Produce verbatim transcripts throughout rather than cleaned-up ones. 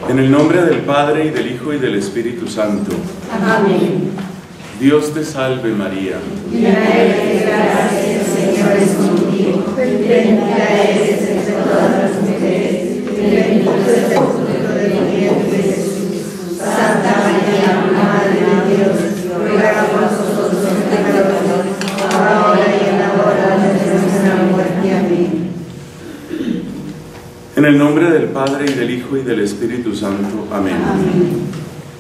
En el nombre del Padre, y del Hijo, y del Espíritu Santo. Amén. Dios te salve, María. Llena eres de gracia, el Señor es contigo. Bendita eres entre todas las mujeres, y bendito es el fruto de tu vientre, Jesús. Santa María, Madre de Dios, ruega por nosotros los pecadores, ahora y en la hora de nuestra muerte. Amén. En el nombre del Padre, y del Hijo, y del Espíritu Santo. Amén. Amén.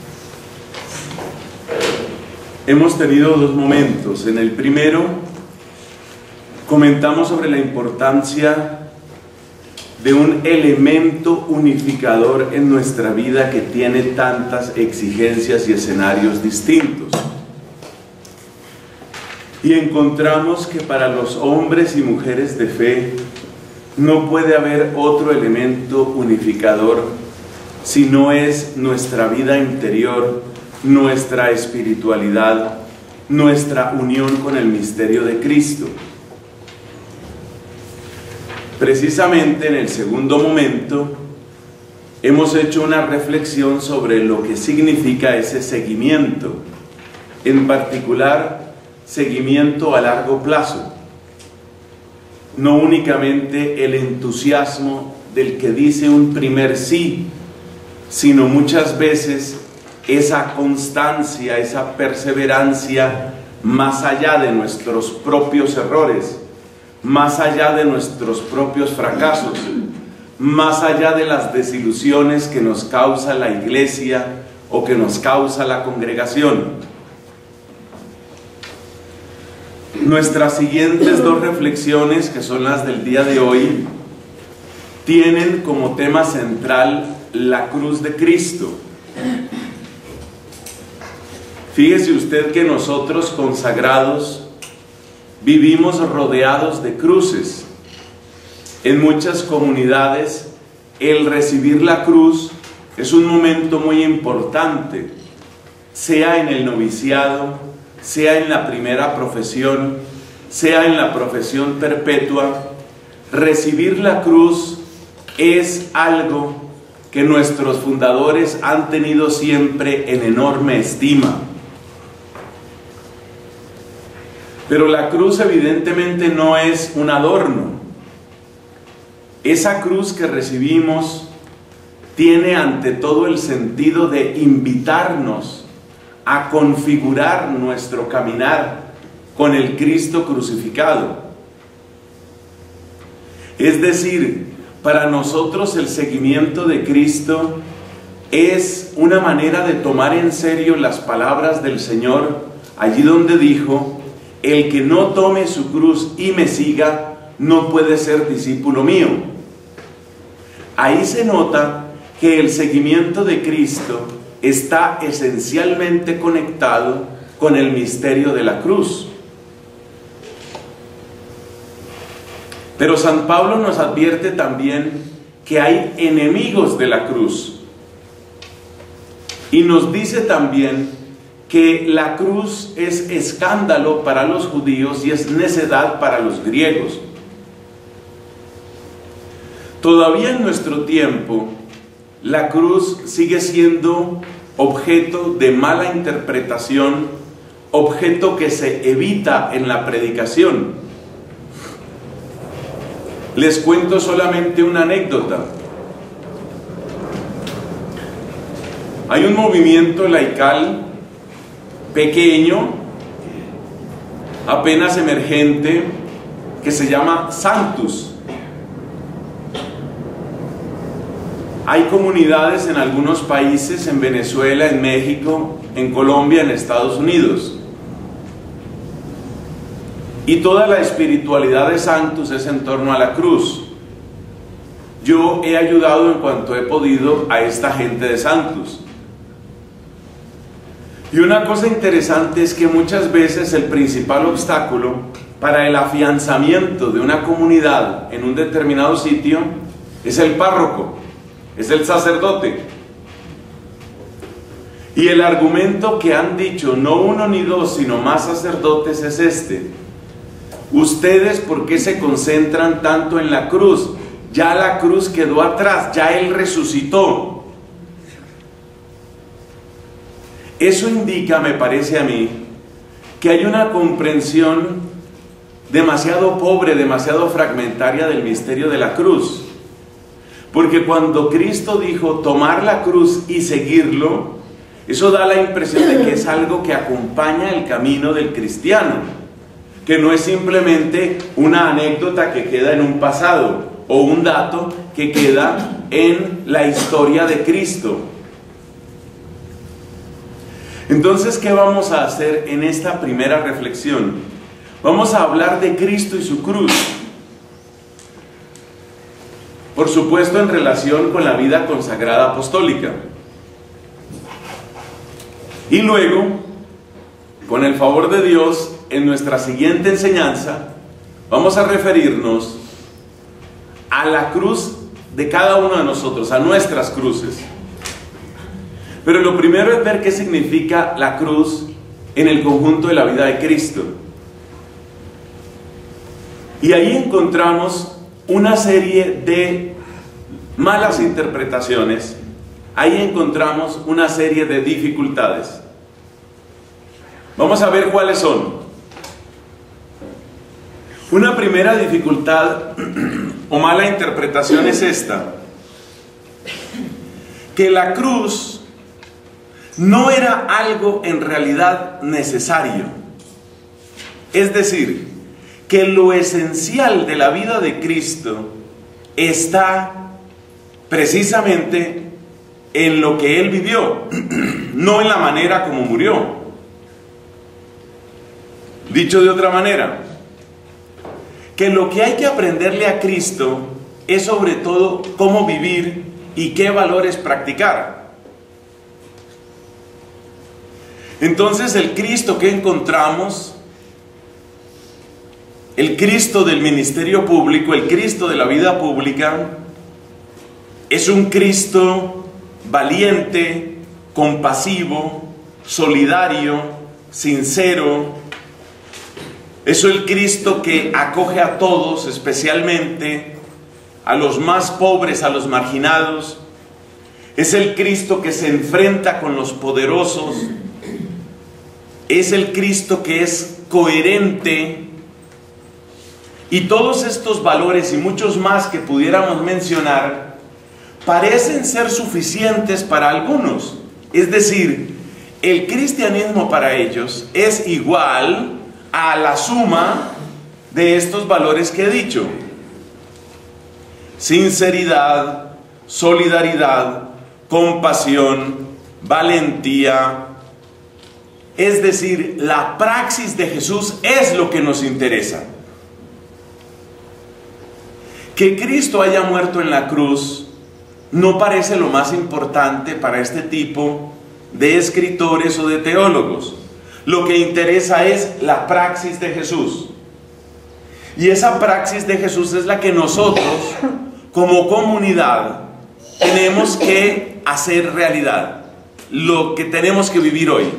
Hemos tenido dos momentos. En el primero, comentamos sobre la importancia de un elemento unificador en nuestra vida que tiene tantas exigencias y escenarios distintos. Y encontramos que para los hombres y mujeres de fe no puede haber otro elemento unificador si no es nuestra vida interior, nuestra espiritualidad, nuestra unión con el misterio de Cristo. Precisamente en el segundo momento hemos hecho una reflexión sobre lo que significa ese seguimiento, en particular seguimiento a largo plazo. No únicamente el entusiasmo del que dice un primer sí, sino muchas veces esa constancia, esa perseverancia más allá de nuestros propios errores, más allá de nuestros propios fracasos, más allá de las desilusiones que nos causa la iglesia o que nos causa la congregación. Nuestras siguientes dos reflexiones, que son las del día de hoy, tienen como tema central la cruz de Cristo. Fíjese usted que nosotros consagrados vivimos rodeados de cruces. En muchas comunidades el recibir la cruz es un momento muy importante, sea en el noviciado, sea en la primera profesión, sea en la profesión perpetua. Recibir la cruz es algo que nuestros fundadores han tenido siempre en enorme estima. Pero la cruz evidentemente no es un adorno. Esa cruz que recibimos tiene ante todo el sentido de invitarnos a configurar nuestro caminar con el Cristo crucificado. Es decir, para nosotros el seguimiento de Cristo es una manera de tomar en serio las palabras del Señor, allí donde dijo: el que no tome su cruz y me siga, no puede ser discípulo mío. Ahí se nota que el seguimiento de Cristo está esencialmente conectado con el misterio de la cruz. Pero San Pablo nos advierte también que hay enemigos de la cruz. Y nos dice también que la cruz es escándalo para los judíos y es necedad para los griegos. Todavía en nuestro tiempo, la cruz sigue siendo objeto de mala interpretación, objeto que se evita en la predicación. Les cuento solamente una anécdota. Hay un movimiento laical pequeño, apenas emergente, que se llama Sanctus. Hay comunidades en algunos países, en Venezuela, en México, en Colombia, en Estados Unidos. Y toda la espiritualidad de Sanctus es en torno a la cruz. Yo he ayudado en cuanto he podido a esta gente de Sanctus. Y una cosa interesante es que muchas veces el principal obstáculo para el afianzamiento de una comunidad en un determinado sitio es el párroco, es el sacerdote. Y el argumento que han dicho, no uno ni dos, sino más sacerdotes, es este: ustedes, ¿por qué se concentran tanto en la cruz? Ya la cruz quedó atrás, ya Él resucitó. Eso indica, me parece a mí, que hay una comprensión demasiado pobre, demasiado fragmentaria del misterio de la cruz. Porque cuando Cristo dijo tomar la cruz y seguirlo, eso da la impresión de que es algo que acompaña el camino del cristiano, que no es simplemente una anécdota que queda en un pasado o un dato que queda en la historia de Cristo. Entonces, ¿qué vamos a hacer en esta primera reflexión? Vamos a hablar de Cristo y su cruz. Por supuesto, en relación con la vida consagrada apostólica. Y luego, con el favor de Dios, en nuestra siguiente enseñanza, vamos a referirnos a la cruz de cada uno de nosotros, a nuestras cruces. Pero lo primero es ver qué significa la cruz en el conjunto de la vida de Cristo. Y ahí encontramos una serie de malas interpretaciones, ahí encontramos una serie de dificultades. Vamos a ver cuáles son. Una primera dificultad o mala interpretación es esta: que la cruz no era algo en realidad necesario. Es decir, que lo esencial de la vida de Cristo está precisamente en lo que Él vivió, no en la manera como murió. Dicho de otra manera, que lo que hay que aprenderle a Cristo es sobre todo cómo vivir y qué valores practicar. Entonces el Cristo que encontramos, el Cristo del ministerio público, el Cristo de la vida pública, es un Cristo valiente, compasivo, solidario, sincero. Es el Cristo que acoge a todos, especialmente a los más pobres, a los marginados. Es el Cristo que se enfrenta con los poderosos. Es el Cristo que es coherente. Y todos estos valores y muchos más que pudiéramos mencionar parecen ser suficientes para algunos. Es decir, el cristianismo para ellos es igual a la suma de estos valores que he dicho: sinceridad, solidaridad, compasión, valentía. Es decir, la praxis de Jesús es lo que nos interesa. Que Cristo haya muerto en la cruz no parece lo más importante para este tipo de escritores o de teólogos. Lo que interesa es la praxis de Jesús. Y esa praxis de Jesús es la que nosotros, como comunidad, tenemos que hacer realidad. Lo que tenemos que vivir hoy.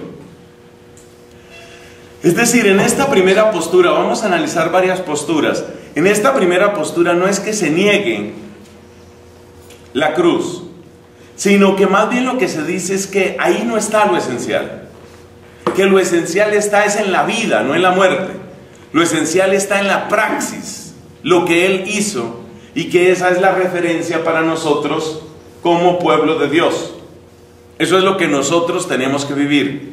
Es decir, en esta primera postura, vamos a analizar varias posturas. En esta primera postura no es que se niegue la cruz, sino que más bien lo que se dice es que ahí no está lo esencial. Que lo esencial está es en la vida, no en la muerte. Lo esencial está en la praxis, lo que Él hizo, y que esa es la referencia para nosotros como pueblo de Dios. Eso es lo que nosotros tenemos que vivir.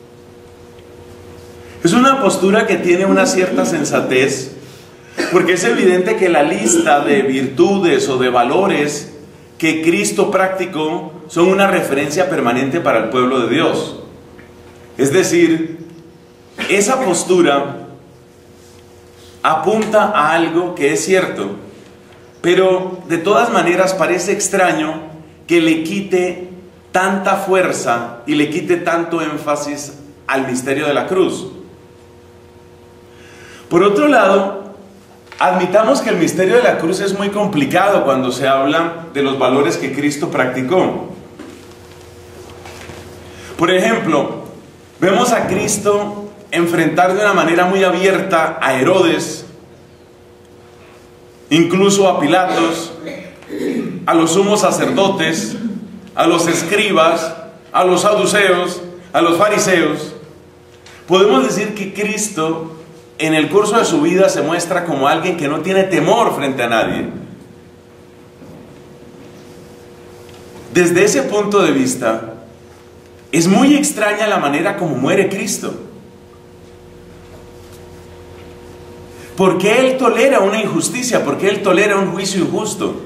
Es una postura que tiene una cierta sensatez, porque es evidente que la lista de virtudes o de valores que Cristo practicó son una referencia permanente para el pueblo de Dios. Es decir, esa postura apunta a algo que es cierto, pero de todas maneras parece extraño que le quite tanta fuerza y le quite tanto énfasis al misterio de la cruz. Por otro lado, admitamos que el misterio de la cruz es muy complicado cuando se habla de los valores que Cristo practicó. Por ejemplo, vemos a Cristo enfrentar de una manera muy abierta a Herodes, incluso a Pilatos, a los sumos sacerdotes, a los escribas, a los saduceos, a los fariseos, podemos decir que Cristo en el curso de su vida se muestra como alguien que no tiene temor frente a nadie. Desde ese punto de vista, es muy extraña la manera como muere Cristo. ¿Por qué Él tolera una injusticia? ¿Por qué Él tolera un juicio injusto?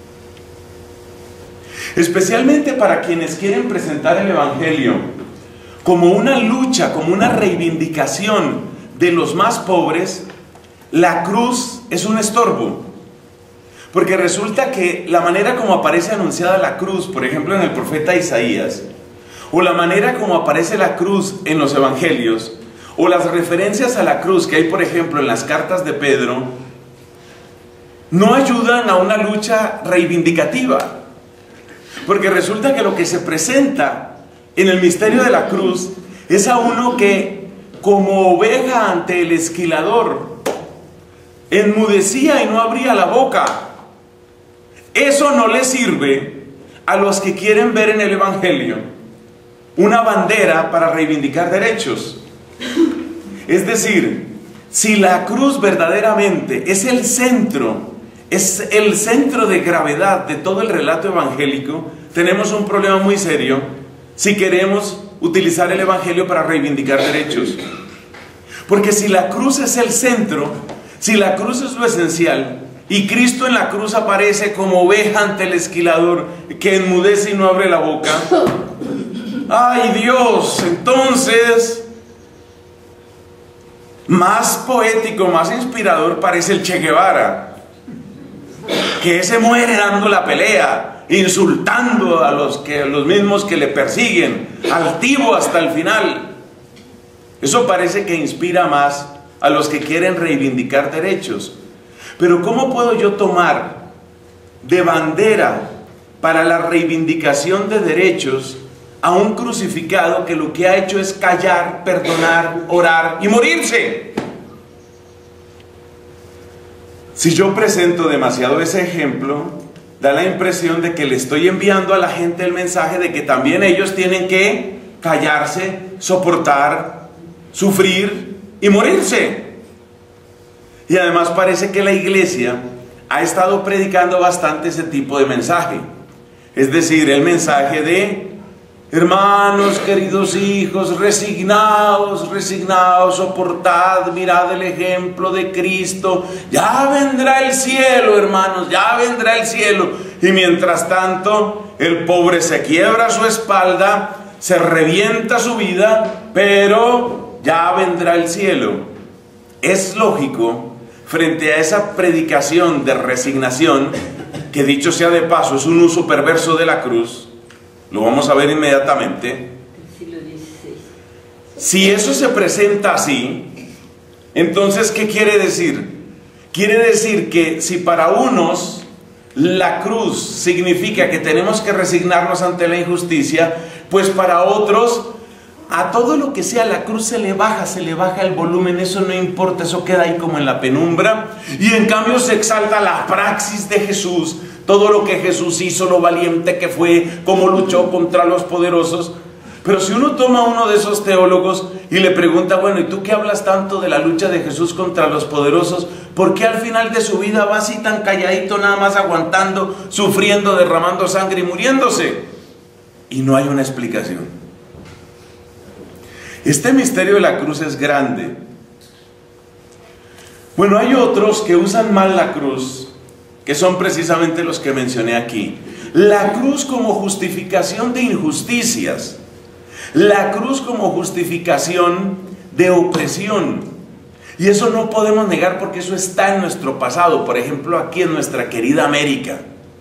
Especialmente para quienes quieren presentar el Evangelio como una lucha, como una reivindicación de los más pobres, la cruz es un estorbo. Porque resulta que la manera como aparece anunciada la cruz, por ejemplo en el profeta Isaías, o la manera como aparece la cruz en los evangelios, o las referencias a la cruz que hay, por ejemplo, en las cartas de Pedro, no ayudan a una lucha reivindicativa. Porque resulta que lo que se presenta en el misterio de la cruz es a uno que, como oveja ante el esquilador, enmudecía y no abría la boca. Eso no le sirve a los que quieren ver en el Evangelio una bandera para reivindicar derechos. Es decir, si la cruz verdaderamente es el centro, es el centro de gravedad de todo el relato evangélico, tenemos un problema muy serio si queremos utilizar el Evangelio para reivindicar derechos. Porque si la cruz es el centro, si la cruz es lo esencial, y Cristo en la cruz aparece como oveja ante el esquilador que enmudece y no abre la boca, ¡ay Dios! Entonces, más poético, más inspirador parece el Che Guevara, que ese muere dando la pelea, insultando a los, que, a los mismos que le persiguen, altivo hasta el final. Eso parece que inspira más a los que quieren reivindicar derechos. Pero ¿cómo puedo yo tomar de bandera para la reivindicación de derechos a un crucificado que lo que ha hecho es callar, perdonar, orar y morirse? Si yo presento demasiado ese ejemplo, da la impresión de que le estoy enviando a la gente el mensaje de que también ellos tienen que callarse, soportar, sufrir y morirse. Y además parece que la iglesia ha estado predicando bastante ese tipo de mensaje. Es decir, el mensaje de: hermanos, queridos hijos, resignaos, resignaos, soportad, mirad el ejemplo de Cristo. Ya vendrá el cielo, hermanos, ya vendrá el cielo. Y mientras tanto, el pobre se quiebra su espalda, se revienta su vida, pero ya vendrá el cielo. Es lógico, frente a esa predicación de resignación, que dicho sea de paso es un uso perverso de la cruz, lo vamos a ver inmediatamente. Si eso se presenta así, entonces ¿qué quiere decir? Quiere decir que si para unos la cruz significa que tenemos que resignarnos ante la injusticia, pues para otros, a todo lo que sea la cruz se le baja, se le baja el volumen, eso no importa, eso queda ahí como en la penumbra. Y en cambio se exalta la praxis de Jesús, todo lo que Jesús hizo, lo valiente que fue, cómo luchó contra los poderosos. Pero si uno toma a uno de esos teólogos y le pregunta: bueno, ¿y tú qué hablas tanto de la lucha de Jesús contra los poderosos? ¿Por qué al final de su vida va así tan calladito, nada más aguantando, sufriendo, derramando sangre y muriéndose? Y no hay una explicación. Este misterio de la cruz es grande. Bueno, hay otros que usan mal la cruz, que son precisamente los que mencioné aquí. La cruz como justificación de injusticias. La cruz como justificación de opresión. Y eso no podemos negar porque eso está en nuestro pasado. Por ejemplo, aquí en nuestra querida América.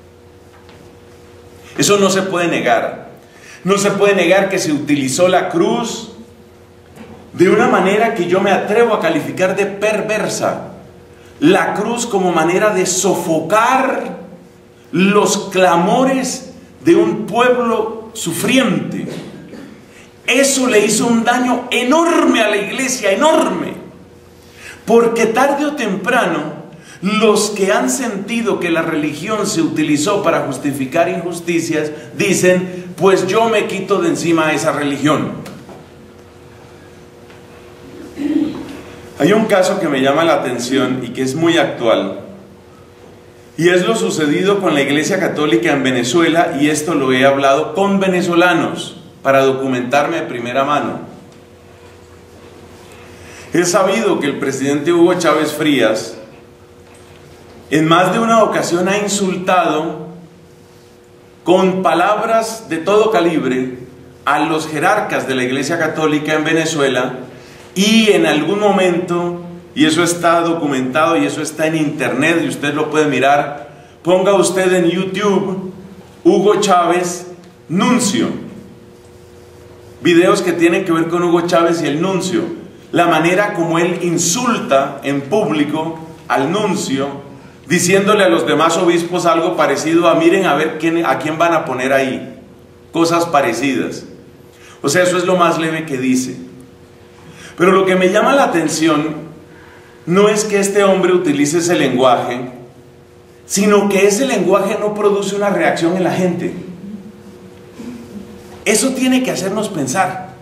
Eso no se puede negar. No se puede negar que se utilizó la cruz de una manera que yo me atrevo a calificar de perversa. La cruz como manera de sofocar los clamores de un pueblo sufriente. Eso le hizo un daño enorme a la iglesia, enorme. Porque tarde o temprano, los que han sentido que la religión se utilizó para justificar injusticias, dicen: pues yo me quito de encima esa religión. Hay un caso que me llama la atención y que es muy actual, y es lo sucedido con la Iglesia Católica en Venezuela, y esto lo he hablado con venezolanos para documentarme de primera mano. Es sabido que el presidente Hugo Chávez Frías en más de una ocasión ha insultado con palabras de todo calibre a los jerarcas de la Iglesia Católica en Venezuela, y en algún momento, y eso está documentado y eso está en internet y usted lo puede mirar, ponga usted en YouTube Hugo Chávez nuncio, videos que tienen que ver con Hugo Chávez y el nuncio, la manera como él insulta en público al nuncio, diciéndole a los demás obispos algo parecido a miren a ver quién, a quién van a poner ahí, cosas parecidas. O sea, eso es lo más leve que dice. Pero lo que me llama la atención no es que este hombre utilice ese lenguaje, sino que ese lenguaje no produce una reacción en la gente. Eso tiene que hacernos pensar.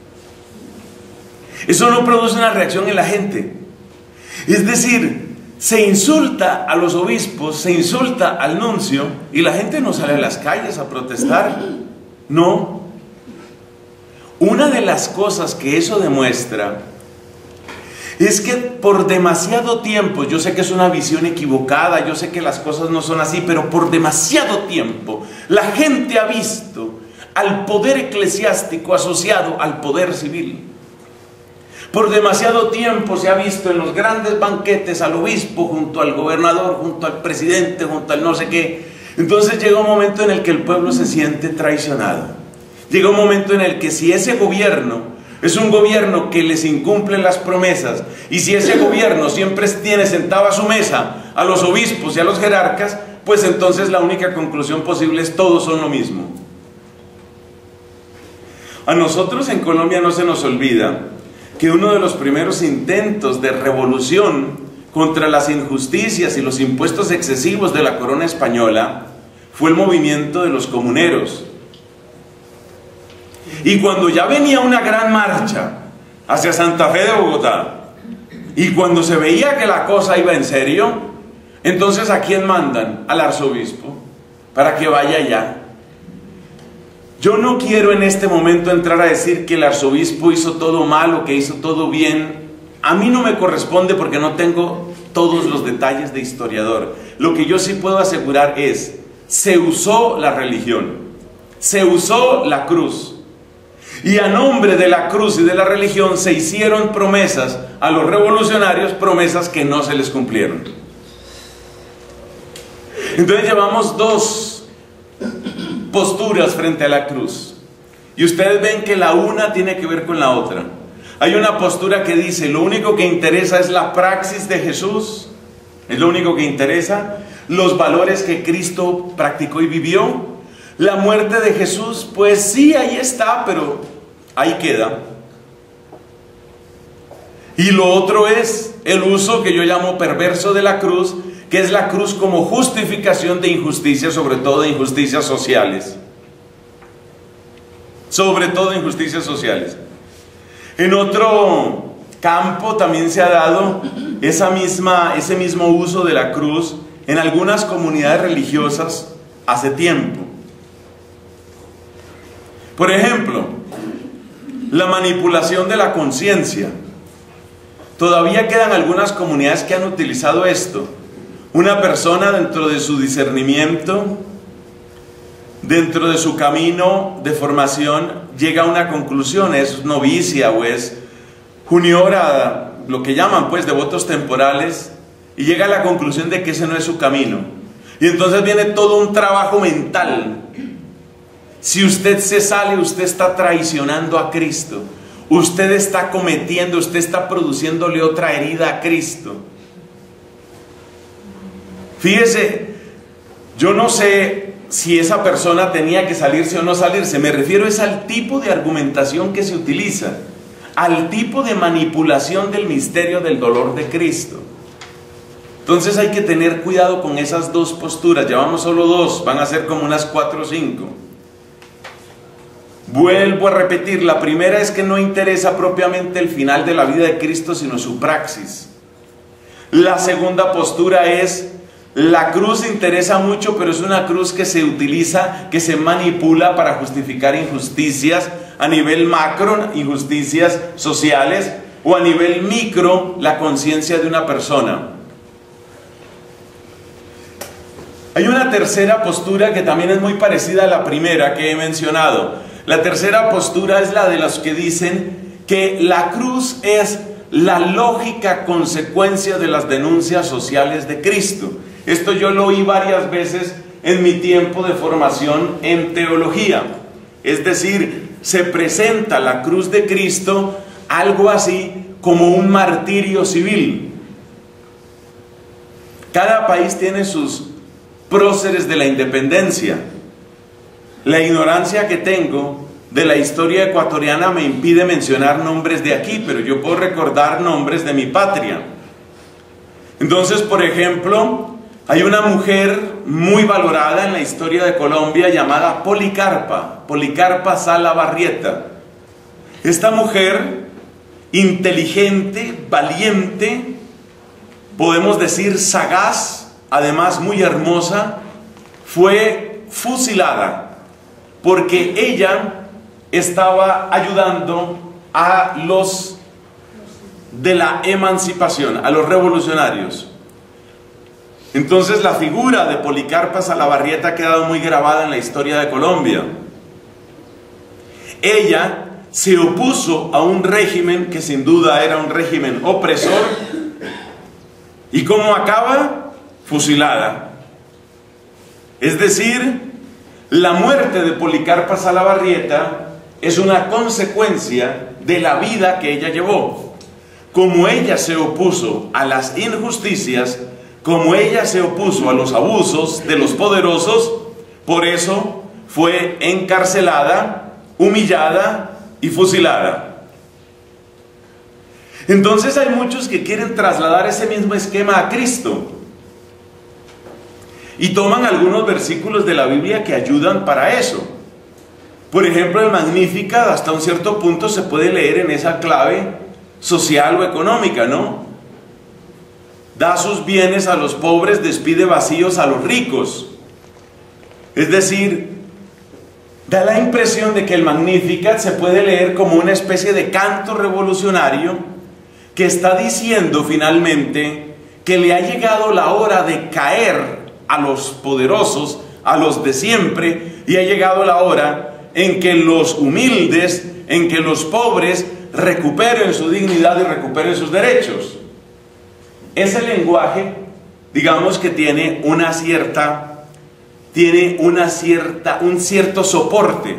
Eso no produce una reacción en la gente. Es decir, se insulta a los obispos, se insulta al nuncio, y la gente no sale a las calles a protestar. No. Una de las cosas que eso demuestra es que por demasiado tiempo, yo sé que es una visión equivocada, yo sé que las cosas no son así, pero por demasiado tiempo la gente ha visto al poder eclesiástico asociado al poder civil. Por demasiado tiempo se ha visto en los grandes banquetes al obispo junto al gobernador, junto al presidente, junto al no sé qué. Entonces llega un momento en el que el pueblo se siente traicionado. Llega un momento en el que si ese gobierno es un gobierno que les incumple las promesas, y si ese gobierno siempre tiene sentado a su mesa a los obispos y a los jerarcas, pues entonces la única conclusión posible es todos son lo mismo. A nosotros en Colombia no se nos olvida que uno de los primeros intentos de revolución contra las injusticias y los impuestos excesivos de la corona española fue el movimiento de los comuneros. Y cuando ya venía una gran marcha hacia Santa Fe de Bogotá, y cuando se veía que la cosa iba en serio, entonces ¿a quién mandan? Al arzobispo, para que vaya allá. Yo no quiero en este momento entrar a decir que el arzobispo hizo todo mal o que hizo todo bien. A mí no me corresponde porque no tengo todos los detalles de historiador. Lo que yo sí puedo asegurar es, se usó la religión, se usó la cruz, y a nombre de la cruz y de la religión se hicieron promesas a los revolucionarios, promesas que no se les cumplieron. Entonces llevamos dos posturas frente a la cruz, y ustedes ven que la una tiene que ver con la otra. Hay una postura que dice, lo único que interesa es la praxis de Jesús, es lo único que interesa, los valores que Cristo practicó y vivió. La muerte de Jesús, pues sí, ahí está, pero ahí queda. Y lo otro es el uso que yo llamo perverso de la cruz, que es la cruz como justificación de injusticias, sobre todo de injusticias sociales. Sobre todo injusticias sociales. En otro campo también se ha dado esa misma, ese mismo uso de la cruz en algunas comunidades religiosas hace tiempo. Por ejemplo, la manipulación de la conciencia. Todavía quedan algunas comunidades que han utilizado esto. Una persona dentro de su discernimiento, dentro de su camino de formación, llega a una conclusión, es novicia o es juniora, lo que llaman pues devotos temporales, y llega a la conclusión de que ese no es su camino. Y entonces viene todo un trabajo mental. Si usted se sale, usted está traicionando a Cristo. Usted está cometiendo, usted está produciéndole otra herida a Cristo. Fíjese, yo no sé si esa persona tenía que salirse o no salirse. Me refiero es al tipo de argumentación que se utiliza, al tipo de manipulación del misterio del dolor de Cristo. Entonces hay que tener cuidado con esas dos posturas. Llevamos solo dos, van a ser como unas cuatro o cinco. Vuelvo a repetir, la primera es que no interesa propiamente el final de la vida de Cristo, sino su praxis. La segunda postura es, la cruz interesa mucho, pero es una cruz que se utiliza, que se manipula para justificar injusticias a nivel macro, injusticias sociales, o a nivel micro, la conciencia de una persona. Hay una tercera postura que también es muy parecida a la primera que he mencionado. La tercera postura es la de los que dicen que la cruz es la lógica consecuencia de las denuncias sociales de Cristo. Esto yo lo oí varias veces en mi tiempo de formación en teología. Es decir, se presenta la cruz de Cristo algo así como un martirio civil. Cada país tiene sus próceres de la independencia. La ignorancia que tengo de la historia ecuatoriana me impide mencionar nombres de aquí, pero yo puedo recordar nombres de mi patria. Entonces, por ejemplo, hay una mujer muy valorada en la historia de Colombia llamada Policarpa, Policarpa Sala Barrieta. Esta mujer, inteligente, valiente, podemos decir sagaz, además muy hermosa, fue fusilada porque ella estaba ayudando a los de la emancipación, a los revolucionarios. Entonces la figura de Policarpa Salabarrieta ha quedado muy grabada en la historia de Colombia. Ella se opuso a un régimen que sin duda era un régimen opresor. ¿Y cómo acaba? Fusilada. Es decir, la muerte de Policarpa Salabarrieta es una consecuencia de la vida que ella llevó. Como ella se opuso a las injusticias, como ella se opuso a los abusos de los poderosos, por eso fue encarcelada, humillada y fusilada. Entonces hay muchos que quieren trasladar ese mismo esquema a Cristo y toman algunos versículos de la Biblia que ayudan para eso. Por ejemplo, el Magnificat hasta un cierto punto se puede leer en esa clave social o económica, ¿no? Da sus bienes a los pobres, despide vacíos a los ricos. Es decir, da la impresión de que el Magnificat se puede leer como una especie de canto revolucionario que está diciendo finalmente que le ha llegado la hora de caer a los poderosos, a los de siempre, y ha llegado la hora en que los humildes, en que los pobres recuperen su dignidad y recuperen sus derechos. Ese lenguaje, digamos que tiene una cierta, tiene una cierta, un cierto soporte.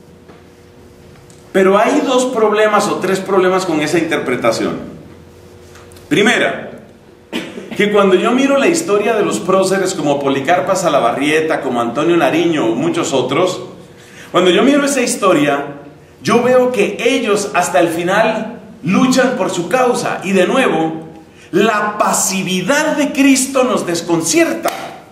Pero hay dos problemas o tres problemas con esa interpretación. Primera, que cuando yo miro la historia de los próceres como Policarpa Salabarrieta, como Antonio Nariño o muchos otros, cuando yo miro esa historia, yo veo que ellos hasta el final luchan por su causa. Y de nuevo, la pasividad de Cristo nos desconcierta.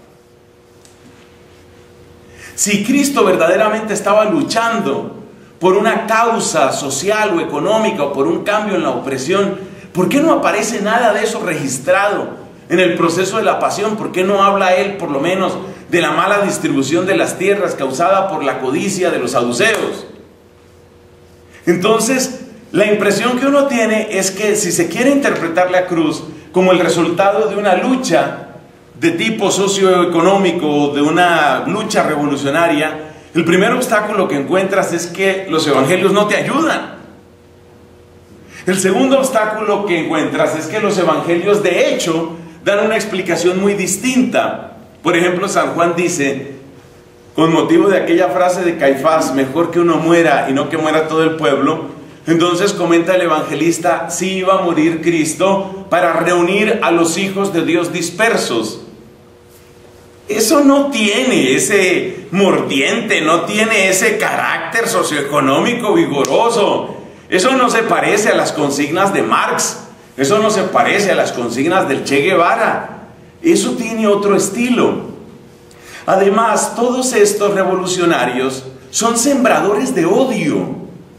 Si Cristo verdaderamente estaba luchando por una causa social o económica o por un cambio en la opresión, ¿por qué no aparece nada de eso registrado en el proceso de la pasión? ¿Por qué no habla Él por lo menos de la mala distribución de las tierras causada por la codicia de los saduceos? Entonces, la impresión que uno tiene es que si se quiere interpretar la cruz como el resultado de una lucha de tipo socioeconómico, de una lucha revolucionaria, el primer obstáculo que encuentras es que los evangelios no te ayudan. El segundo obstáculo que encuentras es que los evangelios de hecho dan una explicación muy distinta. Por ejemplo, San Juan dice, con motivo de aquella frase de Caifás, mejor que uno muera y no que muera todo el pueblo, entonces comenta el evangelista, sí iba a morir Cristo para reunir a los hijos de Dios dispersos. Eso no tiene ese mordiente, no tiene ese carácter socioeconómico vigoroso. Eso no se parece a las consignas de Marx, eso no se parece a las consignas del Che Guevara. Eso tiene otro estilo. Además, todos estos revolucionarios son sembradores de odio.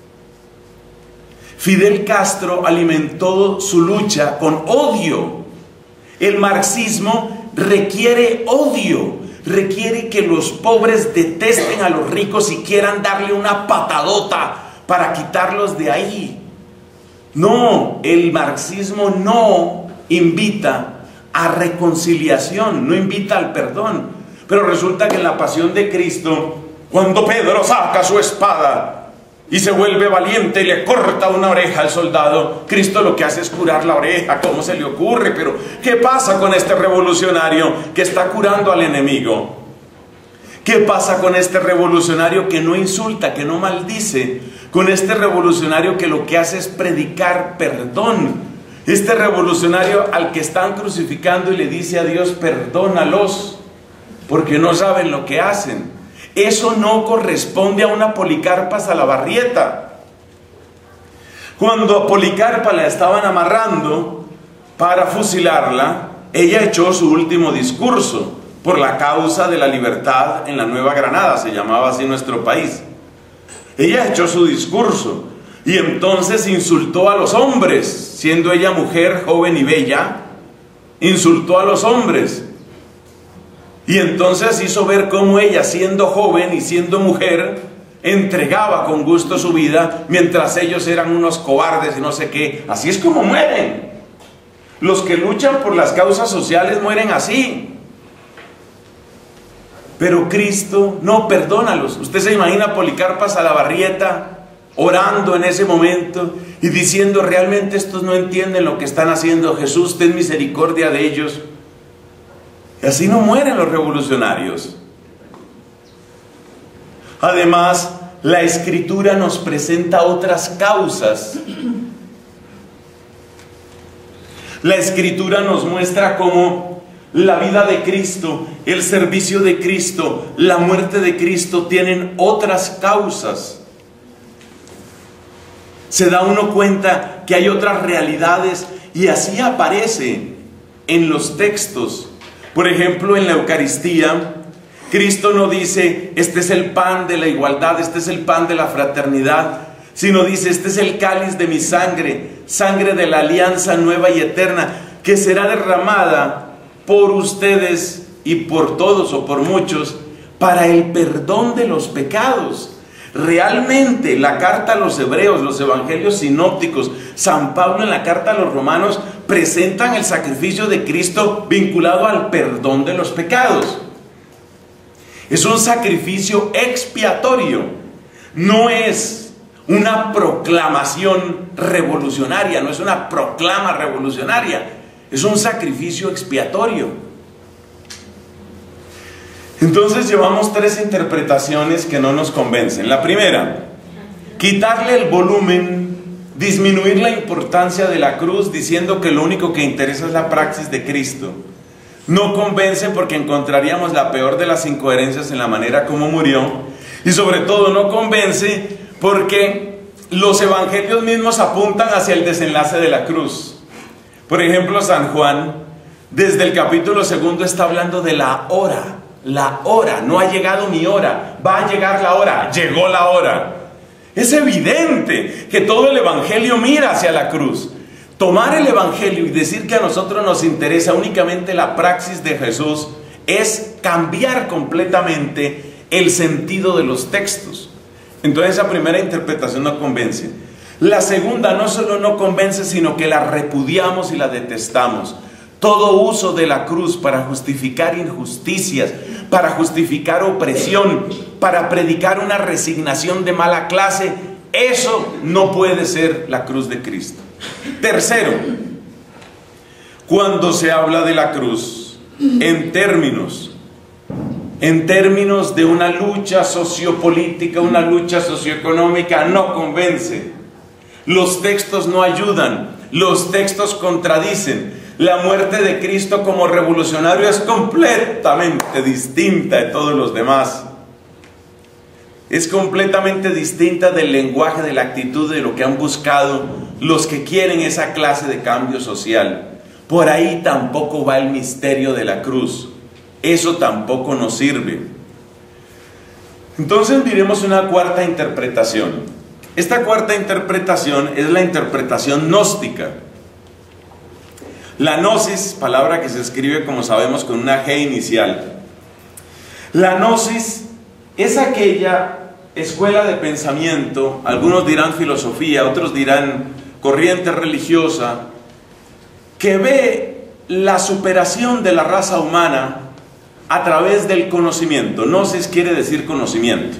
Fidel Castro alimentó su lucha con odio. El marxismo requiere odio, requiere que los pobres detesten a los ricos y quieran darle una patadota para quitarlos de ahí. No, el marxismo no invita a reconciliación, no invita al perdón. Pero resulta que en la pasión de Cristo, cuando Pedro saca su espada y se vuelve valiente y le corta una oreja al soldado, Cristo lo que hace es curar la oreja. ¿Cómo se le ocurre? Pero ¿qué pasa con este revolucionario que está curando al enemigo? ¿Qué pasa con este revolucionario que no insulta, que no maldice? Con este revolucionario que lo que hace es predicar perdón. Este revolucionario al que están crucificando y le dice a Dios: perdónalos, porque no saben lo que hacen. Eso no corresponde a una Policarpa Salabarrieta. Cuando a Policarpa la estaban amarrando para fusilarla, ella echó su último discurso por la causa de la libertad en la Nueva Granada, se llamaba así nuestro país. Ella echó su discurso y entonces insultó a los hombres, siendo ella mujer, joven y bella, insultó a los hombres. Y entonces hizo ver cómo ella, siendo joven y siendo mujer, entregaba con gusto su vida, mientras ellos eran unos cobardes y no sé qué. Así es como mueren. Los que luchan por las causas sociales mueren así. Pero Cristo no, perdónalos. Usted se imagina a Policarpa Salabarrieta orando en ese momento y diciendo: realmente estos no entienden lo que están haciendo. Jesús, ten misericordia de ellos. Y así no mueren los revolucionarios. Además, la Escritura nos presenta otras causas. La Escritura nos muestra cómo la vida de Cristo, el servicio de Cristo, la muerte de Cristo tienen otras causas. Se da uno cuenta que hay otras realidades y así aparece en los textos. Por ejemplo, en la Eucaristía, Cristo no dice: este es el pan de la igualdad, este es el pan de la fraternidad, sino dice: este es el cáliz de mi sangre, sangre de la alianza nueva y eterna, que será derramada por ustedes y por todos o por muchos para el perdón de los pecados. Realmente la carta a los hebreos, los evangelios sinópticos, San Pablo en la carta a los romanos presentan el sacrificio de Cristo vinculado al perdón de los pecados. Es un sacrificio expiatorio, no es una proclamación revolucionaria, no es una proclama revolucionaria, es un sacrificio expiatorio. Entonces llevamos tres interpretaciones que no nos convencen. La primera, quitarle el volumen, disminuir la importancia de la cruz diciendo que lo único que interesa es la praxis de Cristo. No convence porque encontraríamos la peor de las incoherencias en la manera como murió. Y sobre todo no convence porque los evangelios mismos apuntan hacia el desenlace de la cruz. Por ejemplo, San Juan, desde el capítulo segundo, está hablando de la hora. La hora, no ha llegado mi hora, va a llegar la hora, llegó la hora. Es evidente que todo el evangelio mira hacia la cruz. Tomar el evangelio y decir que a nosotros nos interesa únicamente la praxis de Jesús es cambiar completamente el sentido de los textos. Entonces esa primera interpretación no convence. La segunda no solo no convence, sino que la repudiamos y la detestamos. Todo uso de la cruz para justificar injusticias, para justificar opresión, para predicar una resignación de mala clase, eso no puede ser la cruz de Cristo. Tercero, cuando se habla de la cruz en términos, en términos de una lucha sociopolítica, una lucha socioeconómica, no convence. Los textos no ayudan, los textos contradicen. La muerte de Cristo como revolucionario es completamente distinta de todos los demás. Es completamente distinta del lenguaje, de la actitud, de lo que han buscado los que quieren esa clase de cambio social. Por ahí tampoco va el misterio de la cruz. Eso tampoco nos sirve. Entonces miremos una cuarta interpretación. Esta cuarta interpretación es la interpretación gnóstica. La gnosis, palabra que se escribe, como sabemos, con una G inicial. La gnosis es aquella escuela de pensamiento, algunos dirán filosofía, otros dirán corriente religiosa, que ve la superación de la raza humana a través del conocimiento. Gnosis quiere decir conocimiento.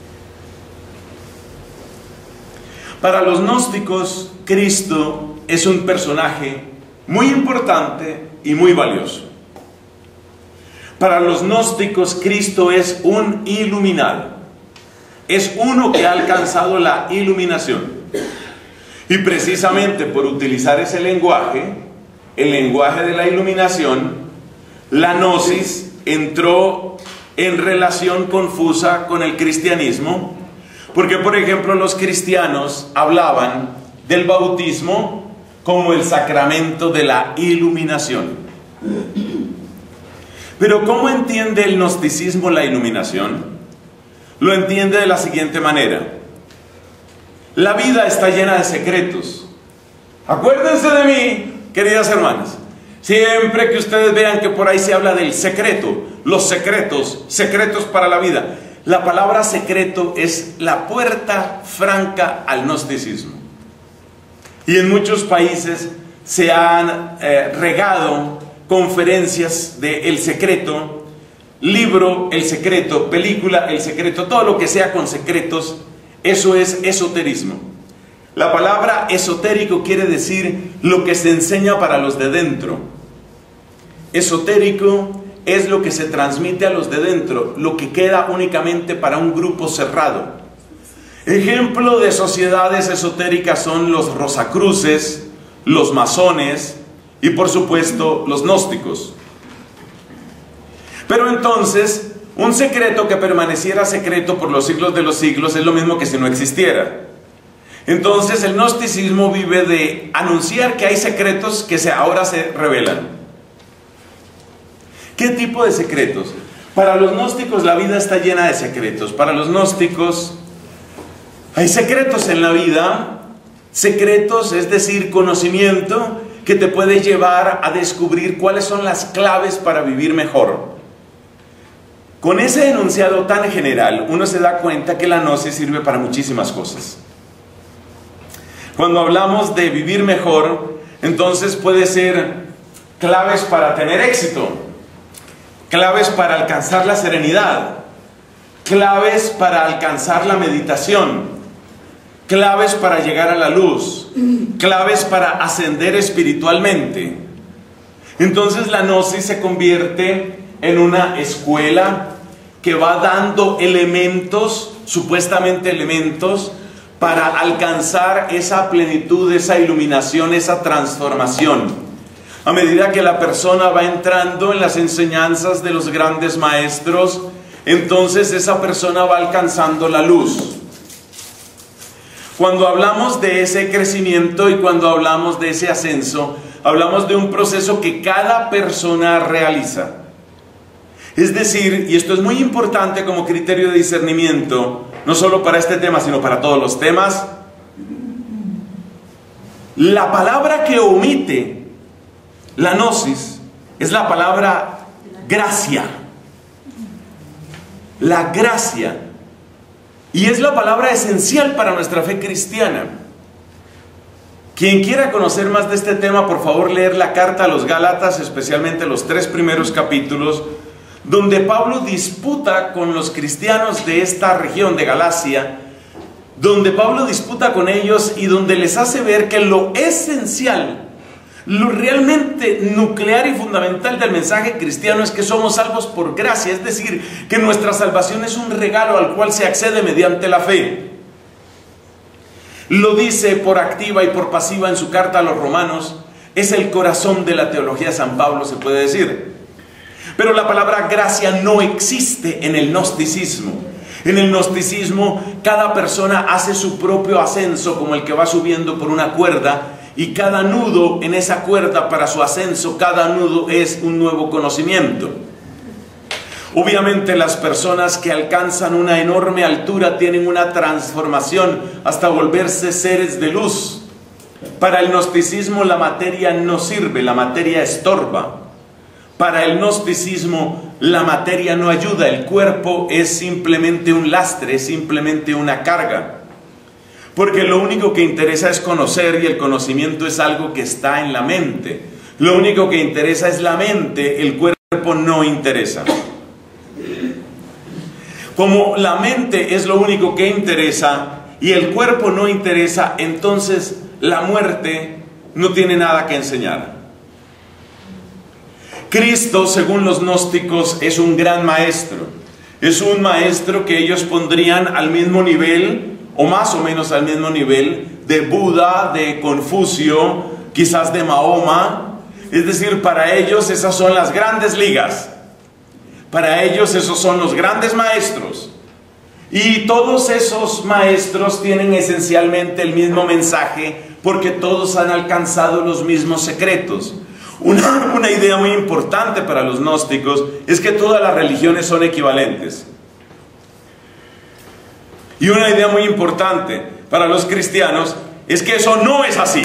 Para los gnósticos, Cristo es un personaje muy importante y muy valioso. Para los gnósticos, Cristo es un iluminado. Es uno que ha alcanzado la iluminación. Y precisamente por utilizar ese lenguaje, el lenguaje de la iluminación, la gnosis entró en relación confusa con el cristianismo, porque por ejemplo los cristianos hablaban del bautismo como el sacramento de la iluminación. Pero ¿cómo entiende el gnosticismo la iluminación? Lo entiende de la siguiente manera: la vida está llena de secretos. Acuérdense de mí, queridas hermanas, siempre que ustedes vean que por ahí se habla del secreto, los secretos, secretos para la vida. La palabra secreto es la puerta franca al gnosticismo. Y en muchos países se han eh, regado conferencias de El Secreto, libro El Secreto, película El Secreto, todo lo que sea con secretos, eso es esoterismo. La palabra esotérico quiere decir lo que se enseña para los de dentro. Esotérico es lo que se transmite a los de dentro, lo que queda únicamente para un grupo cerrado. Ejemplo de sociedades esotéricas son los rosacruces, los masones y por supuesto los gnósticos. Pero entonces, un secreto que permaneciera secreto por los siglos de los siglos es lo mismo que si no existiera. Entonces el gnosticismo vive de anunciar que hay secretos que se, ahora se revelan. ¿Qué tipo de secretos? Para los gnósticos la vida está llena de secretos. Para los gnósticos hay secretos en la vida, secretos, es decir, conocimiento que te puede llevar a descubrir cuáles son las claves para vivir mejor. Con ese enunciado tan general, uno se da cuenta que la gnosis sirve para muchísimas cosas. Cuando hablamos de vivir mejor, entonces puede ser claves para tener éxito, claves para alcanzar la serenidad, claves para alcanzar la meditación, claves para llegar a la luz, claves para ascender espiritualmente. Entonces la gnosis se convierte en una escuela que va dando elementos, supuestamente elementos, para alcanzar esa plenitud, esa iluminación, esa transformación. A medida que la persona va entrando en las enseñanzas de los grandes maestros, entonces esa persona va alcanzando la luz. Cuando hablamos de ese crecimiento y cuando hablamos de ese ascenso, hablamos de un proceso que cada persona realiza. Es decir, y esto es muy importante como criterio de discernimiento, no solo para este tema, sino para todos los temas, la palabra que omite la gnosis es la palabra gracia. La gracia. Y es la palabra esencial para nuestra fe cristiana. Quien quiera conocer más de este tema, por favor leer la carta a los Gálatas, especialmente los tres primeros capítulos, donde Pablo disputa con los cristianos de esta región de Galacia, donde Pablo disputa con ellos y donde les hace ver que lo esencial, lo realmente nuclear y fundamental del mensaje cristiano es que somos salvos por gracia, es decir, que nuestra salvación es un regalo al cual se accede mediante la fe. Lo dice por activa y por pasiva en su carta a los romanos, es el corazón de la teología de San Pablo, se puede decir. Pero la palabra gracia no existe en el gnosticismo. En el gnosticismo cada persona hace su propio ascenso como el que va subiendo por una cuerda, y cada nudo en esa cuerda para su ascenso, cada nudo es un nuevo conocimiento. Obviamente las personas que alcanzan una enorme altura tienen una transformación hasta volverse seres de luz. Para el gnosticismo la materia no sirve, la materia estorba. Para el gnosticismo la materia no ayuda, el cuerpo es simplemente un lastre, es simplemente una carga. Porque lo único que interesa es conocer, y el conocimiento es algo que está en la mente. Lo único que interesa es la mente, el cuerpo no interesa. Como la mente es lo único que interesa y el cuerpo no interesa, entonces la muerte no tiene nada que enseñar. Cristo, según los gnósticos, es un gran maestro. Es un maestro que ellos pondrían al mismo nivel, o más o menos al mismo nivel, de Buda, de Confucio, quizás de Mahoma. Es decir, para ellos esas son las grandes ligas. Para ellos esos son los grandes maestros. Y todos esos maestros tienen esencialmente el mismo mensaje, porque todos han alcanzado los mismos secretos. Una, una idea muy importante para los gnósticos es que todas las religiones son equivalentes. Y una idea muy importante para los cristianos es que eso no es así.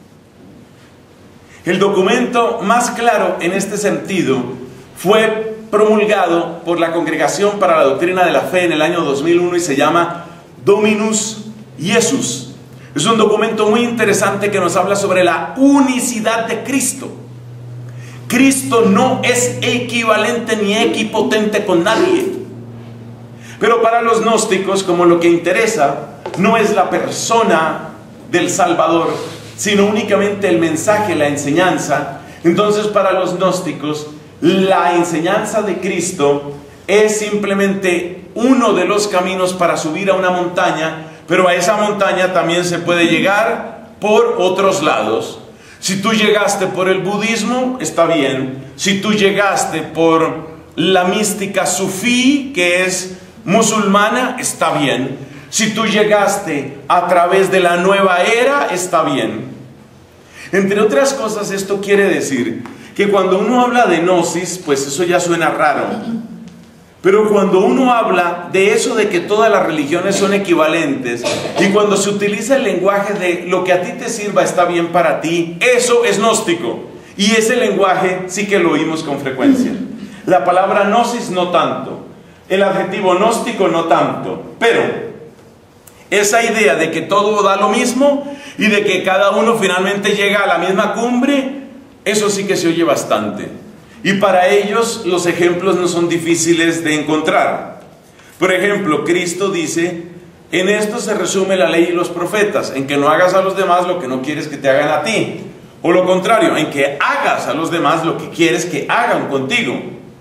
El documento más claro en este sentido fue promulgado por la Congregación para la Doctrina de la Fe en el año dos mil uno y se llama Dominus Iesus. Es un documento muy interesante que nos habla sobre la unicidad de Cristo. Cristo no es equivalente ni equipotente con nadie. Pero para los gnósticos, como lo que interesa no es la persona del Salvador, sino únicamente el mensaje, la enseñanza, entonces para los gnósticos la enseñanza de Cristo es simplemente uno de los caminos para subir a una montaña, pero a esa montaña también se puede llegar por otros lados. Si tú llegaste por el budismo, está bien. Si tú llegaste por la mística sufí, que es musulmana, está bien. Si tú llegaste a través de la nueva era, está bien. Entre otras cosas, esto quiere decir que cuando uno habla de gnosis, pues eso ya suena raro. Pero cuando uno habla de eso de que todas las religiones son equivalentes, y cuando se utiliza el lenguaje de lo que a ti te sirva está bien para ti, eso es gnóstico. Y ese lenguaje sí que lo oímos con frecuencia. La palabra gnosis no tanto, el adjetivo gnóstico no tanto, pero esa idea de que todo da lo mismo y de que cada uno finalmente llega a la misma cumbre, eso sí que se oye bastante. Y para ellos los ejemplos no son difíciles de encontrar. Por ejemplo, Cristo dice: en esto se resume la ley y los profetas, en que no hagas a los demás lo que no quieres que te hagan a ti. O lo contrario, en que hagas a los demás lo que quieres que hagan contigo.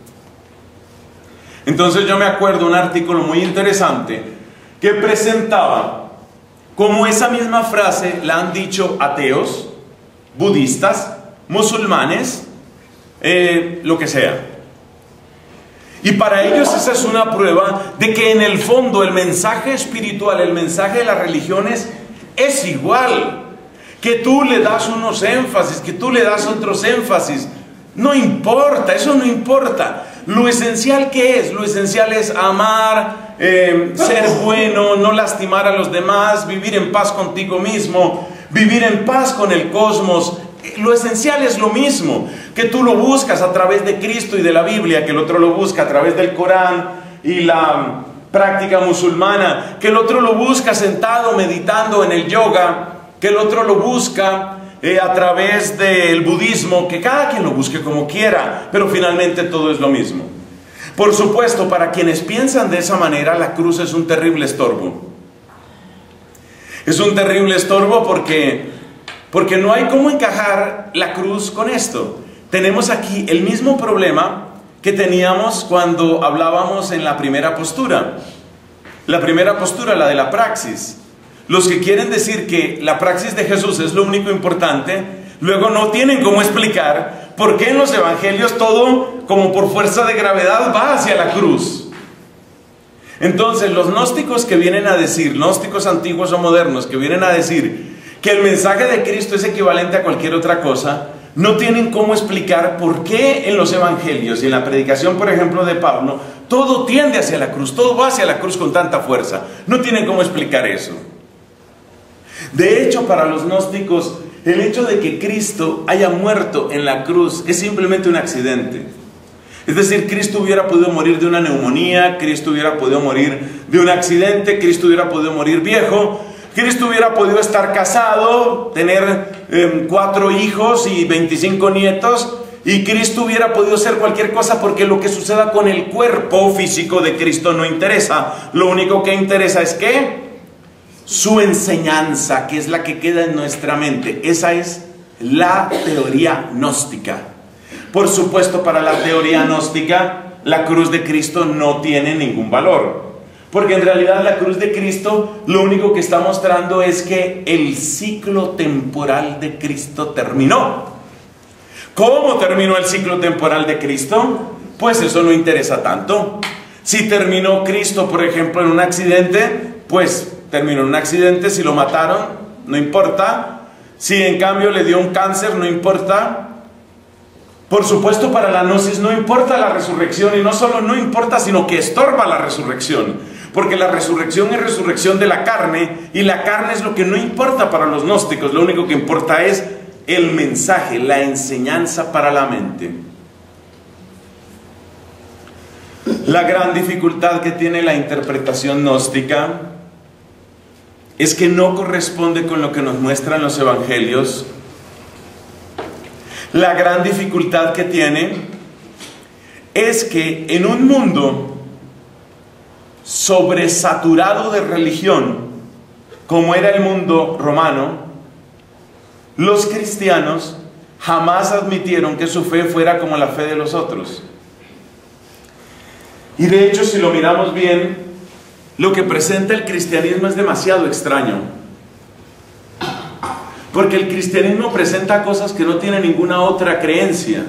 Entonces yo me acuerdo un artículo muy interesante que presentaba cómo esa misma frase la han dicho ateos, budistas, musulmanes, eh, lo que sea. Y para ellos esa es una prueba de que en el fondo el mensaje espiritual, el mensaje de las religiones es igual. Que tú le das unos énfasis, que tú le das otros énfasis, no importa, eso no importa. Lo esencial, ¿qué es? Lo esencial es amar, eh, ser bueno, no lastimar a los demás, vivir en paz contigo mismo, vivir en paz con el cosmos. Lo esencial es lo mismo, que tú lo buscas a través de Cristo y de la Biblia, que el otro lo busca a través del Corán y la práctica musulmana, que el otro lo busca sentado meditando en el yoga, que el otro lo busca eh, a través del budismo, que cada quien lo busque como quiera, pero finalmente todo es lo mismo. Por supuesto, para quienes piensan de esa manera, la cruz es un terrible estorbo. Es un terrible estorbo porque, porque no hay cómo encajar la cruz con esto. Tenemos aquí el mismo problema que teníamos cuando hablábamos en la primera postura. La primera postura, la de la praxis. Los que quieren decir que la praxis de Jesús es lo único importante, luego no tienen cómo explicar por qué en los evangelios todo, como por fuerza de gravedad, va hacia la cruz. Entonces, los gnósticos que vienen a decir, gnósticos antiguos o modernos, que vienen a decir que el mensaje de Cristo es equivalente a cualquier otra cosa, no tienen cómo explicar por qué en los evangelios y en la predicación, por ejemplo, de Pablo, todo tiende hacia la cruz, todo va hacia la cruz con tanta fuerza. No tienen cómo explicar eso. De hecho, para los gnósticos, el hecho de que Cristo haya muerto en la cruz es simplemente un accidente. Es decir, Cristo hubiera podido morir de una neumonía, Cristo hubiera podido morir de un accidente, Cristo hubiera podido morir viejo, Cristo hubiera podido estar casado, tener eh, cuatro hijos y veinticinco nietos, y Cristo hubiera podido ser cualquier cosa, porque lo que suceda con el cuerpo físico de Cristo no interesa. Lo único que interesa es que su enseñanza, que es la que queda en nuestra mente. Esa es la teoría gnóstica. Por supuesto, para la teoría gnóstica, la cruz de Cristo no tiene ningún valor. Porque en realidad la cruz de Cristo lo único que está mostrando es que el ciclo temporal de Cristo terminó. ¿Cómo terminó el ciclo temporal de Cristo? Pues eso no interesa tanto. Si terminó Cristo, por ejemplo, en un accidente, pues terminó en un accidente. Si lo mataron, no importa. Si en cambio le dio un cáncer, no importa. Por supuesto, para la gnosis no importa la resurrección, y no solo no importa, sino que estorba la resurrección. Porque la resurrección es resurrección de la carne, y la carne es lo que no importa para los gnósticos. Lo único que importa es el mensaje, la enseñanza para la mente. La gran dificultad que tiene la interpretación gnóstica es que no corresponde con lo que nos muestran los evangelios. La gran dificultad que tiene es que en un mundo sobresaturado de religión, como era el mundo romano, los cristianos jamás admitieron que su fe fuera como la fe de los otros. Y de hecho, si lo miramos bien, lo que presenta el cristianismo es demasiado extraño. Porque el cristianismo presenta cosas que no tiene ninguna otra creencia.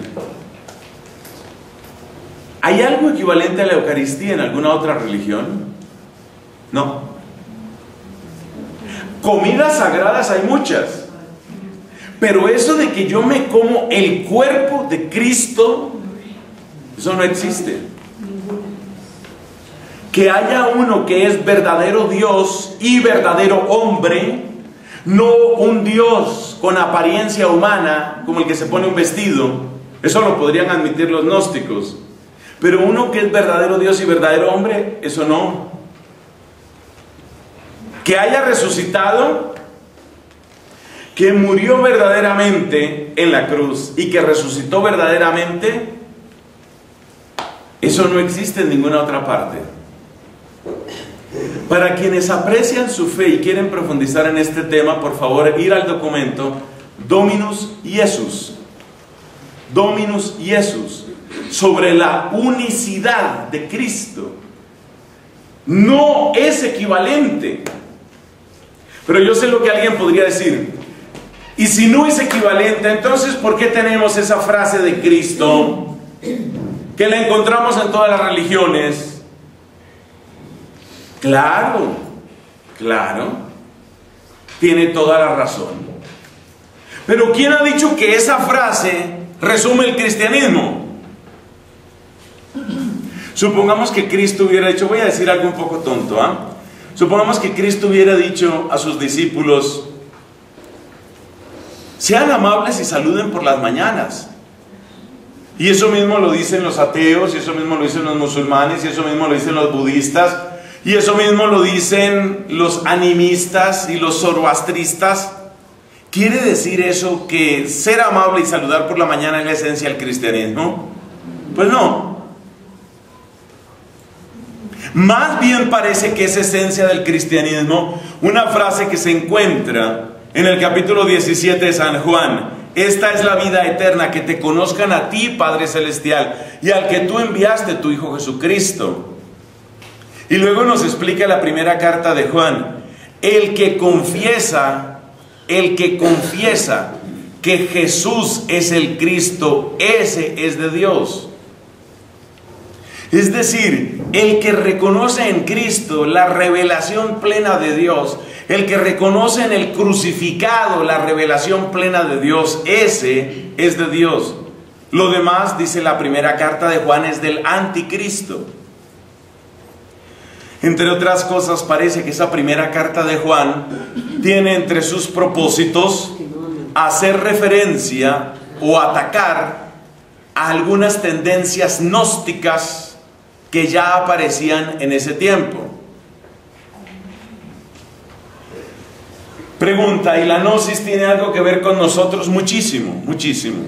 ¿Hay algo equivalente a la Eucaristía en alguna otra religión? No. Comidas sagradas hay muchas. Pero eso de que yo me como el cuerpo de Cristo, eso no existe. Que haya uno que es verdadero Dios y verdadero hombre, no un Dios con apariencia humana, como el que se pone un vestido, eso lo podrían admitir los gnósticos. Pero uno que es verdadero Dios y verdadero hombre, eso no. Que haya resucitado, que murió verdaderamente en la cruz y que resucitó verdaderamente, eso no existe en ninguna otra parte. Para quienes aprecian su fe y quieren profundizar en este tema, por favor, ir al documento Dominus Iesus. Dominus Iesus. Sobre la unicidad de Cristo. No es equivalente. Pero yo sé lo que alguien podría decir. Y si no es equivalente, entonces ¿por qué tenemos esa frase de Cristo que la encontramos en todas las religiones? Claro, claro, tiene toda la razón. Pero ¿quién ha dicho que esa frase resume el cristianismo? Supongamos que Cristo hubiera dicho, voy a decir algo un poco tonto, ¿ah? ¿eh? Supongamos que Cristo hubiera dicho a sus discípulos, sean amables y saluden por las mañanas. Y eso mismo lo dicen los ateos, y eso mismo lo dicen los musulmanes, y eso mismo lo dicen los budistas, y eso mismo lo dicen los animistas y los zoroastristas. ¿Quiere decir eso que ser amable y saludar por la mañana es la esencia del cristianismo? Pues no. Más bien parece que es esencia del cristianismo una frase que se encuentra en el capítulo diecisiete de San Juan. Esta es la vida eterna, que te conozcan a ti, Padre Celestial, y al que tú enviaste, tu Hijo Jesucristo. Y luego nos explica la primera carta de Juan, el que confiesa, el que confiesa que Jesús es el Cristo, ese es de Dios. Es decir, el que reconoce en Cristo la revelación plena de Dios, el que reconoce en el crucificado la revelación plena de Dios, ese es de Dios. Lo demás, dice la primera carta de Juan, es del anticristo. Entre otras cosas, parece que esa primera carta de Juan tiene entre sus propósitos hacer referencia o atacar a algunas tendencias gnósticas que ya aparecían en ese tiempo. Pregunta, ¿y la gnosis tiene algo que ver con nosotros? Muchísimo, muchísimo.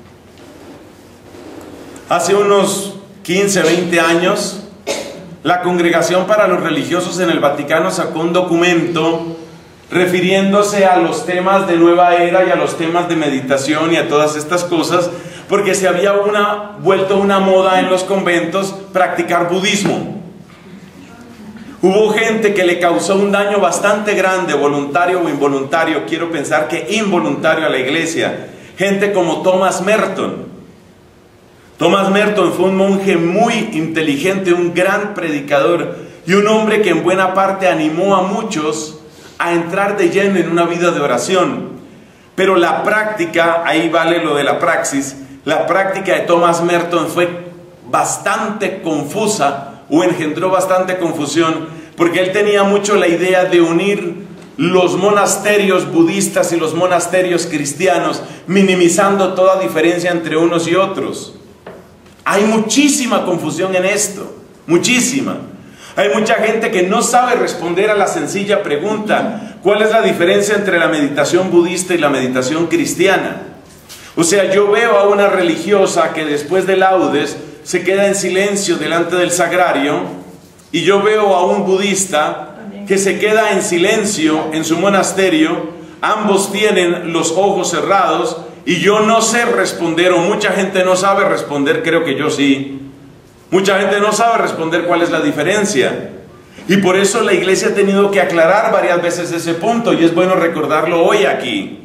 Hace unos quince, veinte años, la Congregación para los Religiosos en el Vaticano sacó un documento refiriéndose a los temas de nueva era y a los temas de meditación y a todas estas cosas, porque se había una, vuelto una moda en los conventos practicar budismo. Hubo gente que le causó un daño bastante grande, voluntario o involuntario, quiero pensar que involuntario a la iglesia. Gente como Thomas Merton. Thomas Merton fue un monje muy inteligente, un gran predicador y un hombre que en buena parte animó a muchos a entrar de lleno en una vida de oración. Pero la práctica, ahí vale lo de la praxis, la práctica de Thomas Merton fue bastante confusa o engendró bastante confusión, porque él tenía mucho la idea de unir los monasterios budistas y los monasterios cristianos, minimizando toda diferencia entre unos y otros. Hay muchísima confusión en esto, muchísima. Hay mucha gente que no sabe responder a la sencilla pregunta: ¿cuál es la diferencia entre la meditación budista y la meditación cristiana? O sea, yo veo a una religiosa que después de laudes se queda en silencio delante del sagrario, y yo veo a un budista que se queda en silencio en su monasterio. Ambos tienen los ojos cerrados y yo no sé responder, o mucha gente no sabe responder, creo que yo sí. Mucha gente no sabe responder cuál es la diferencia. Y por eso la iglesia ha tenido que aclarar varias veces ese punto, y es bueno recordarlo hoy aquí.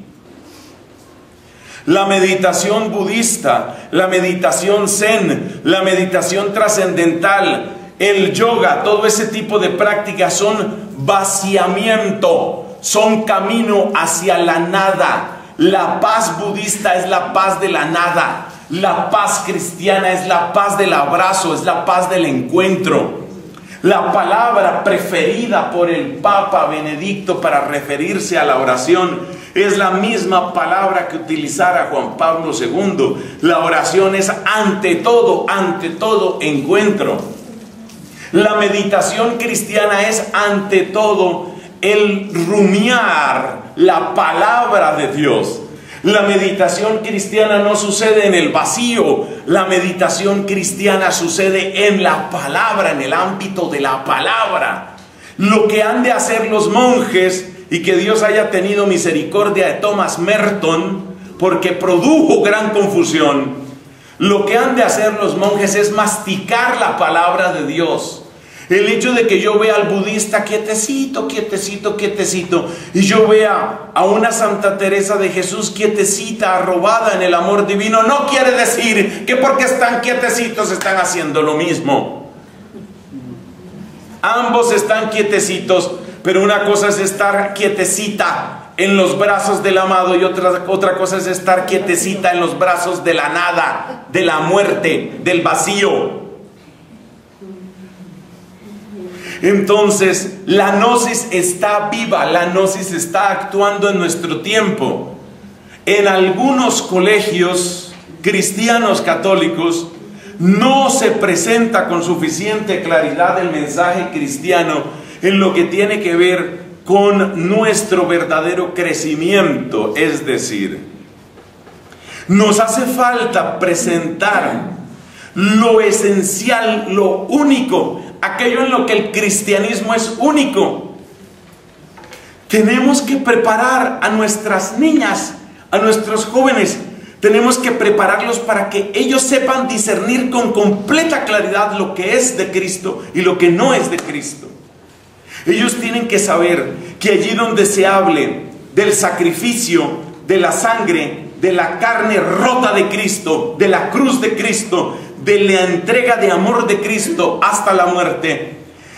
La meditación budista, la meditación zen, la meditación trascendental, el yoga, todo ese tipo de prácticas son vaciamiento, son camino hacia la nada. La paz budista es la paz de la nada. La paz cristiana es la paz del abrazo, es la paz del encuentro. La palabra preferida por el Papa Benedicto para referirse a la oración es la misma palabra que utilizara Juan Pablo segundo. La oración es ante todo, ante todo encuentro. La meditación cristiana es ante todo el rumiar la palabra de Dios. La meditación cristiana no sucede en el vacío. La meditación cristiana sucede en la palabra, en el ámbito de la palabra. Lo que han de hacer los monjes, y que Dios haya tenido misericordia de Thomas Merton, porque produjo gran confusión, lo que han de hacer los monjes es masticar la palabra de Dios. El hecho de que yo vea al budista quietecito, quietecito, quietecito, y yo vea a una Santa Teresa de Jesús quietecita, arrobada en el amor divino, no quiere decir que porque están quietecitos están haciendo lo mismo. Ambos están quietecitos, pero una cosa es estar quietecita en los brazos del amado y otra, otra cosa es estar quietecita en los brazos de la nada, de la muerte, del vacío. Entonces, la gnosis está viva, la gnosis está actuando en nuestro tiempo. En algunos colegios cristianos católicos no se presenta con suficiente claridad el mensaje cristiano en lo que tiene que ver con nuestro verdadero crecimiento. Es decir, nos hace falta presentar lo esencial, lo único, aquello en lo que el cristianismo es único. Tenemos que preparar a nuestras niñas, a nuestros jóvenes, tenemos que prepararlos para que ellos sepan discernir con completa claridad lo que es de Cristo y lo que no es de Cristo. Ellos tienen que saber que allí donde se hable del sacrificio, de la sangre, de la carne rota de Cristo, de la cruz de Cristo, de la entrega de amor de Cristo hasta la muerte,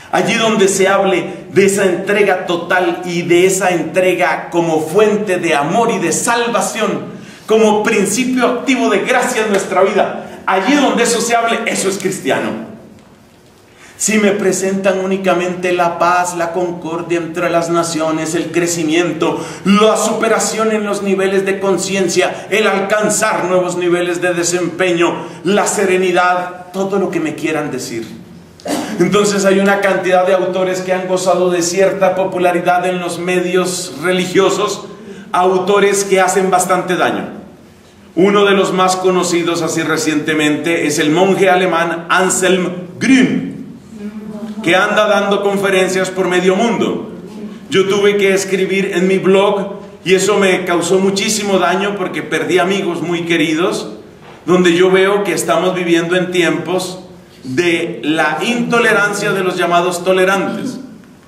Allí donde se hable de esa entrega total y de esa entrega como fuente de amor y de salvación, como principio activo de gracia en nuestra vida. Allí donde eso se hable, eso es cristiano. Si me presentan únicamente la paz, la concordia entre las naciones, el crecimiento, la superación en los niveles de conciencia, el alcanzar nuevos niveles de desempeño, la serenidad, todo lo que me quieran decir. Entonces hay una cantidad de autores que han gozado de cierta popularidad en los medios religiosos, autores que hacen bastante daño. Uno de los más conocidos así recientemente es el monje alemán Anselm Grün, que anda dando conferencias por medio mundo. Yo tuve que escribir en mi blog y eso me causó muchísimo daño porque perdí amigos muy queridos, donde yo veo que estamos viviendo en tiempos de la intolerancia de los llamados tolerantes.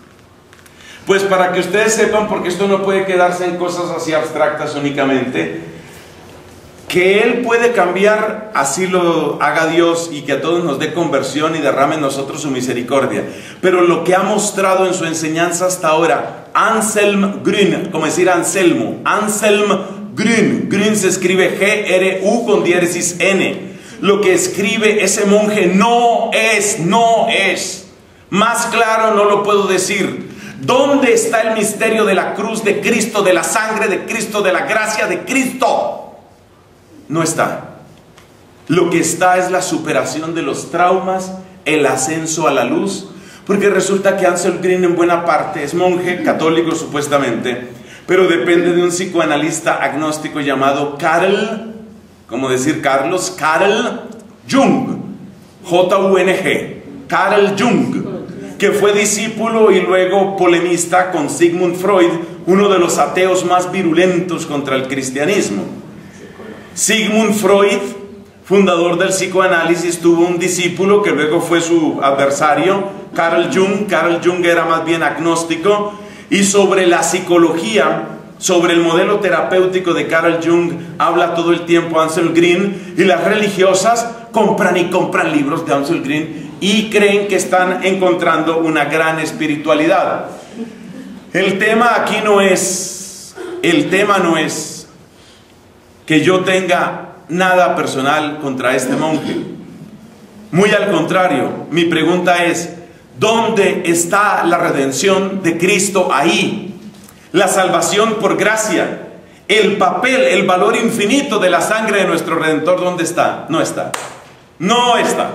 Pues para que ustedes sepan, porque esto no puede quedarse en cosas así abstractas únicamente, que Él puede cambiar, así lo haga Dios, y que a todos nos dé conversión y derrame en nosotros su misericordia. Pero lo que ha mostrado en su enseñanza hasta ahora, Anselm Grün, como decir Anselmo, Anselm Grün, Grün se escribe G R U con diéresis N. Lo que escribe ese monje no es, no es. Más claro no lo puedo decir. ¿Dónde está el misterio de la cruz de Cristo, de la sangre de Cristo, de la gracia de Cristo? No está. Lo que está es la superación de los traumas, el ascenso a la luz, porque resulta que Anselm Grün en buena parte es monje católico supuestamente, pero depende de un psicoanalista agnóstico llamado Carl, como decir Carlos, Carl Jung, J U N G, Carl Jung, que fue discípulo y luego polemista con Sigmund Freud, uno de los ateos más virulentos contra el cristianismo. Sigmund Freud, fundador del psicoanálisis, tuvo un discípulo que luego fue su adversario, Carl Jung. Carl Jung era más bien agnóstico, y sobre la psicología, sobre el modelo terapéutico de Carl Jung, habla todo el tiempo Anselm Grün, y las religiosas compran y compran libros de Anselm Grün y creen que están encontrando una gran espiritualidad. El tema aquí no es, el tema no es que yo tenga nada personal contra este monje. Muy al contrario, mi pregunta es, ¿dónde está la redención de Cristo ahí? La salvación por gracia, el papel, el valor infinito de la sangre de nuestro Redentor, ¿dónde está? No está. No está.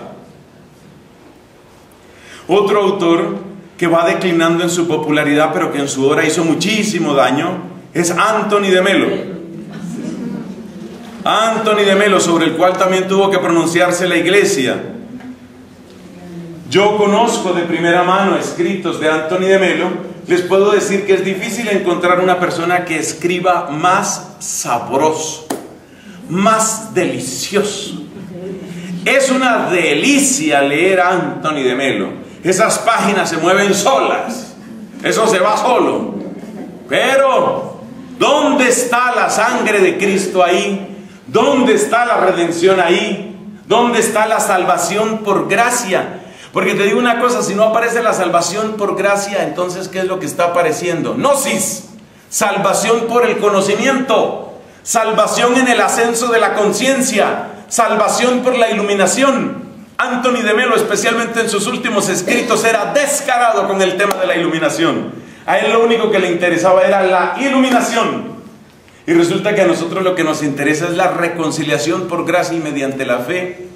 Otro autor que va declinando en su popularidad, pero que en su obra hizo muchísimo daño, es Anthony de Melo. Anthony de Melo, sobre el cual también tuvo que pronunciarse la iglesia. Yo conozco de primera mano escritos de Anthony de Melo. Les puedo decir que es difícil encontrar una persona que escriba más sabroso, más delicioso. Es una delicia leer a Anthony de Melo. Esas páginas se mueven solas, eso se va solo. Pero ¿dónde está la sangre de Cristo ahí? ¿Dónde está la redención ahí? ¿Dónde está la salvación por gracia? Porque te digo una cosa, si no aparece la salvación por gracia, entonces ¿qué es lo que está apareciendo? Gnosis, salvación por el conocimiento, salvación en el ascenso de la conciencia, salvación por la iluminación. Anthony de Melo, especialmente en sus últimos escritos, era descarado con el tema de la iluminación. A él lo único que le interesaba era la iluminación. Y resulta que a nosotros lo que nos interesa es la reconciliación por gracia y mediante la fe.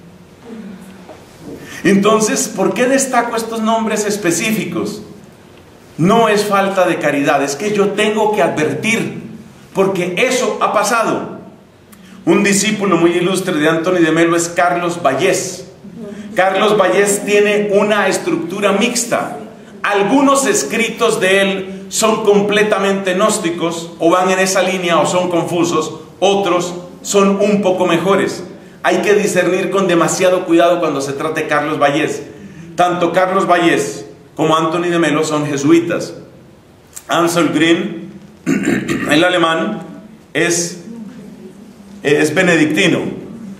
Entonces, ¿por qué destaco estos nombres específicos? No es falta de caridad, es que yo tengo que advertir, porque eso ha pasado. Un discípulo muy ilustre de Anthony de Melo es Carlos Vallés. Carlos Vallés tiene una estructura mixta. Algunos escritos de él son completamente gnósticos, o van en esa línea o son confusos. Otros son un poco mejores. Hay que discernir con demasiado cuidado cuando se trate de Carlos Vallés. Tanto Carlos Vallés como Anthony de Melo son jesuitas. Anselm Grün, el alemán, es, es benedictino.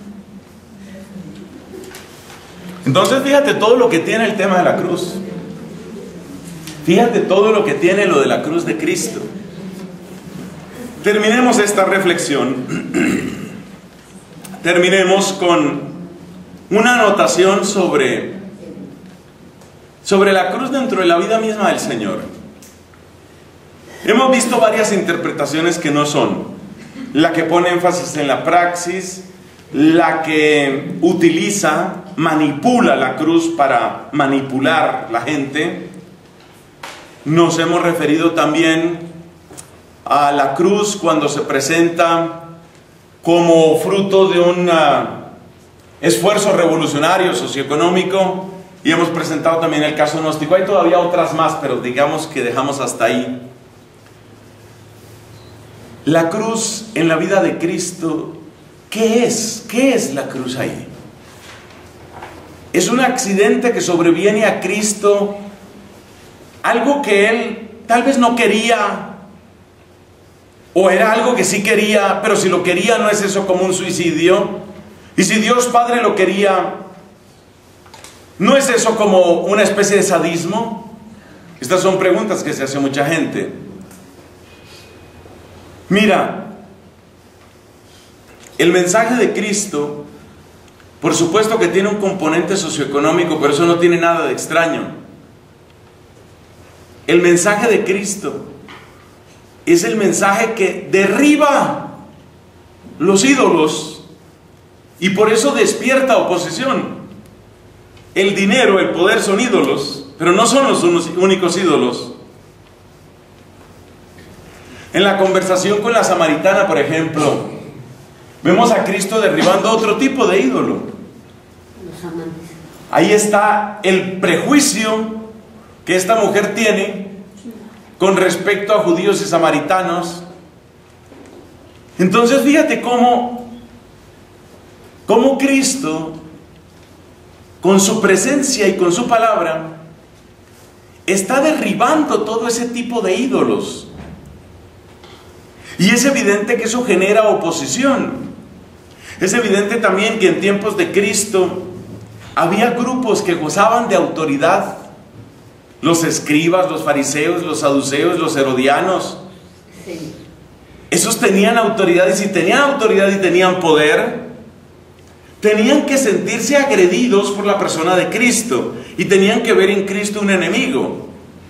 Entonces fíjate todo lo que tiene el tema de la cruz. Fíjate todo lo que tiene lo de la cruz de Cristo. Terminemos esta reflexión. Terminemos con una anotación sobre, sobre la cruz dentro de la vida misma del Señor. Hemos visto varias interpretaciones que no son. La que pone énfasis en la praxis, la que utiliza, manipula la cruz para manipular la gente. Nos hemos referido también a la cruz cuando se presenta como fruto de un uh, esfuerzo revolucionario, socioeconómico, y hemos presentado también el caso gnóstico. Hay todavía otras más, pero digamos que dejamos hasta ahí. La cruz en la vida de Cristo, ¿qué es? ¿Qué es la cruz ahí? Es un accidente que sobreviene a Cristo, algo que Él tal vez no quería, o era algo que sí quería, pero si lo quería, ¿no es eso como un suicidio? Y si Dios Padre lo quería, ¿no es eso como una especie de sadismo? Estas son preguntas que se hace mucha gente. Mira, el mensaje de Cristo, por supuesto que tiene un componente socioeconómico, pero eso no tiene nada de extraño. El mensaje de Cristo es el mensaje que derriba los ídolos y por eso despierta oposición. El dinero, el poder son ídolos, pero no son los únicos ídolos. En la conversación con la samaritana, por ejemplo, vemos a Cristo derribando otro tipo de ídolo. Ahí está el prejuicio que esta mujer tiene con respecto a judíos y samaritanos. Entonces fíjate cómo, cómo Cristo, con su presencia y con su palabra, está derribando todo ese tipo de ídolos. Y es evidente que eso genera oposición. Es evidente también que en tiempos de Cristo había grupos que gozaban de autoridad. Los escribas, los fariseos, los saduceos, los herodianos. Sí. Esos tenían autoridad, y si tenían autoridad y tenían poder, tenían que sentirse agredidos por la persona de Cristo y tenían que ver en Cristo un enemigo.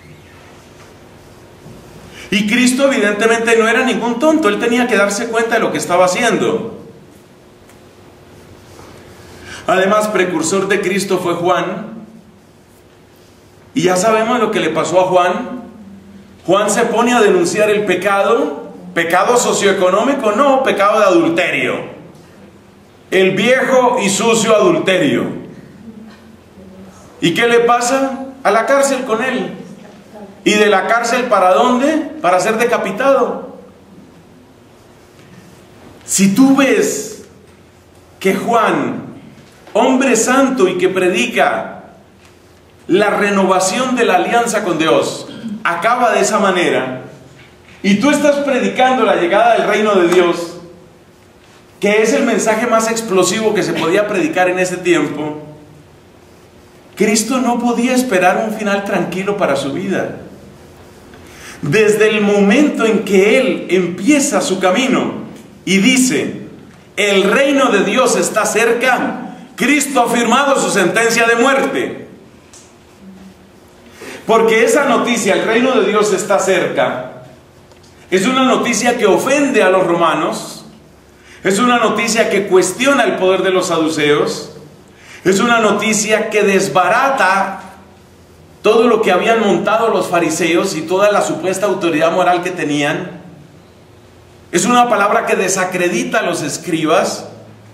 Y Cristo evidentemente no era ningún tonto, Él tenía que darse cuenta de lo que estaba haciendo. Además, precursor de Cristo fue Juan. Y ya sabemos lo que le pasó a Juan. Juan se pone a denunciar el pecado. ¿Pecado socioeconómico? No, pecado de adulterio. El viejo y sucio adulterio. ¿Y qué le pasa? A la cárcel con él. ¿Y de la cárcel para dónde? Para ser decapitado. Si tú ves que Juan, hombre santo y que predica la renovación de la alianza con Dios, acaba de esa manera, y tú estás predicando la llegada del reino de Dios, que es el mensaje más explosivo que se podía predicar en ese tiempo, Cristo no podía esperar un final tranquilo para su vida. Desde el momento en que Él empieza su camino y dice, el reino de Dios está cerca, Cristo ha firmado su sentencia de muerte. Porque esa noticia, el reino de Dios está cerca, es una noticia que ofende a los romanos, es una noticia que cuestiona el poder de los saduceos, es una noticia que desbarata todo lo que habían montado los fariseos y toda la supuesta autoridad moral que tenían. Es una palabra que desacredita a los escribas.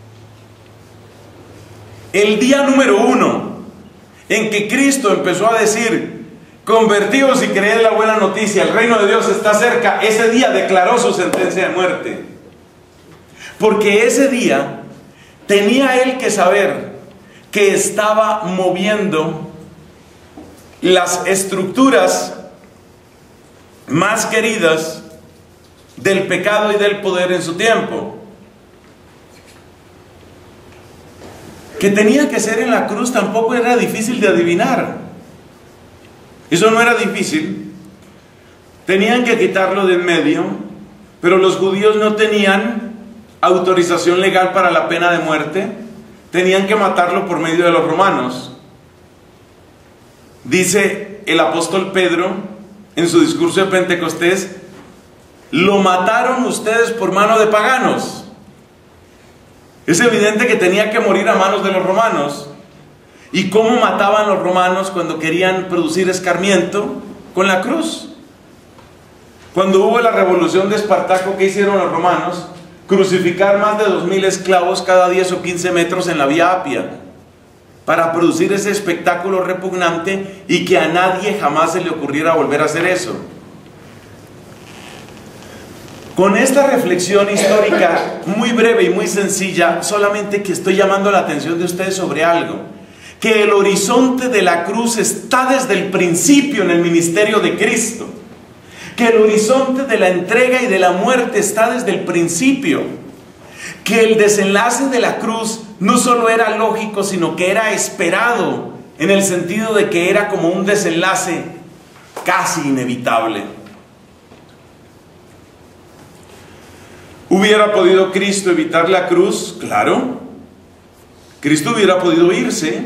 El día número uno en que Cristo empezó a decir, convertíos y creed la buena noticia, el reino de Dios está cerca, ese día declaró su sentencia de muerte. Porque ese día tenía él que saber que estaba moviendo las estructuras más queridas del pecado y del poder en su tiempo. Que tenía que ser en la cruz tampoco era difícil de adivinar. Eso no era difícil. Tenían que quitarlo de en medio, pero los judíos no tenían autorización legal para la pena de muerte. Tenían que matarlo por medio de los romanos. Dice el apóstol Pedro en su discurso de Pentecostés: lo mataron ustedes por mano de paganos. Es evidente que tenía que morir a manos de los romanos. ¿Y cómo mataban los romanos cuando querían producir escarmiento? Con la cruz. Cuando hubo la revolución de Espartaco, ¿qué hicieron los romanos? Crucificar más de dos mil esclavos cada diez o quince metros en la vía Apia, para producir ese espectáculo repugnante y que a nadie jamás se le ocurriera volver a hacer eso. Con esta reflexión histórica muy breve y muy sencilla, solamente que estoy llamando la atención de ustedes sobre algo: que el horizonte de la cruz está desde el principio en el ministerio de Cristo, que el horizonte de la entrega y de la muerte está desde el principio, que el desenlace de la cruz no solo era lógico, sino que era esperado, en el sentido de que era como un desenlace casi inevitable. ¿Hubiera podido Cristo evitar la cruz? Claro. Cristo hubiera podido irse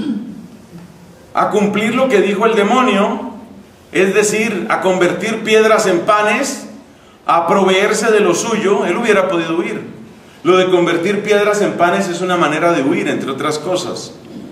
a cumplir lo que dijo el demonio, es decir, a convertir piedras en panes, a proveerse de lo suyo. Él hubiera podido huir. Lo de convertir piedras en panes es una manera de huir, entre otras cosas.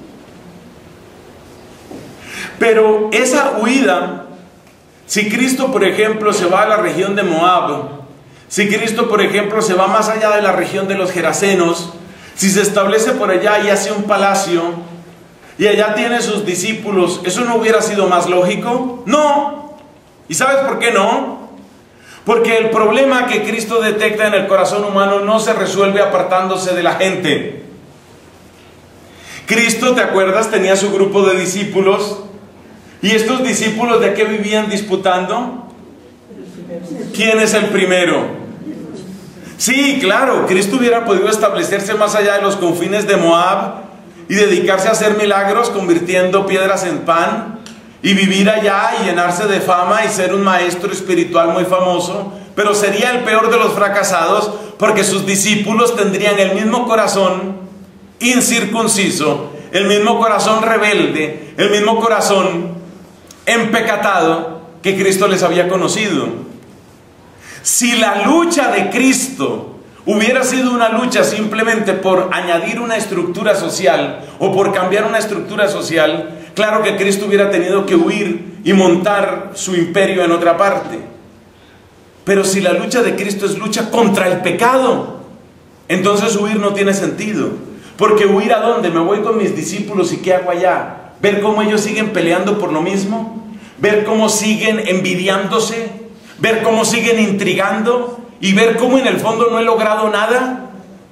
Pero esa huida, si Cristo, por ejemplo, se va a la región de Moab, si Cristo, por ejemplo, se va más allá de la región de los Gerasenos, si se establece por allá y hace un palacio, y allá tiene sus discípulos, ¿eso no hubiera sido más lógico? No. ¿Y sabes por qué no? Porque el problema que Cristo detecta en el corazón humano no se resuelve apartándose de la gente. Cristo, ¿te acuerdas? Tenía su grupo de discípulos. ¿Y estos discípulos de qué vivían disputando? ¿Quién es el primero? Sí, claro, Cristo hubiera podido establecerse más allá de los confines de Moab y dedicarse a hacer milagros convirtiendo piedras en pan, y vivir allá y llenarse de fama y ser un maestro espiritual muy famoso. Pero sería el peor de los fracasados, porque sus discípulos tendrían el mismo corazón incircunciso, el mismo corazón rebelde, el mismo corazón empecatado que Cristo les había conocido. Si la lucha de Cristo hubiera sido una lucha simplemente por añadir una estructura social o por cambiar una estructura social, claro que Cristo hubiera tenido que huir y montar su imperio en otra parte. Pero si la lucha de Cristo es lucha contra el pecado, entonces huir no tiene sentido. Porque huir ¿a dónde? Me voy con mis discípulos y ¿qué hago allá? ¿Ver cómo ellos siguen peleando por lo mismo? ¿Ver cómo siguen envidiándose? ¿Ver cómo siguen intrigando? ¿Y ver cómo en el fondo no he logrado nada?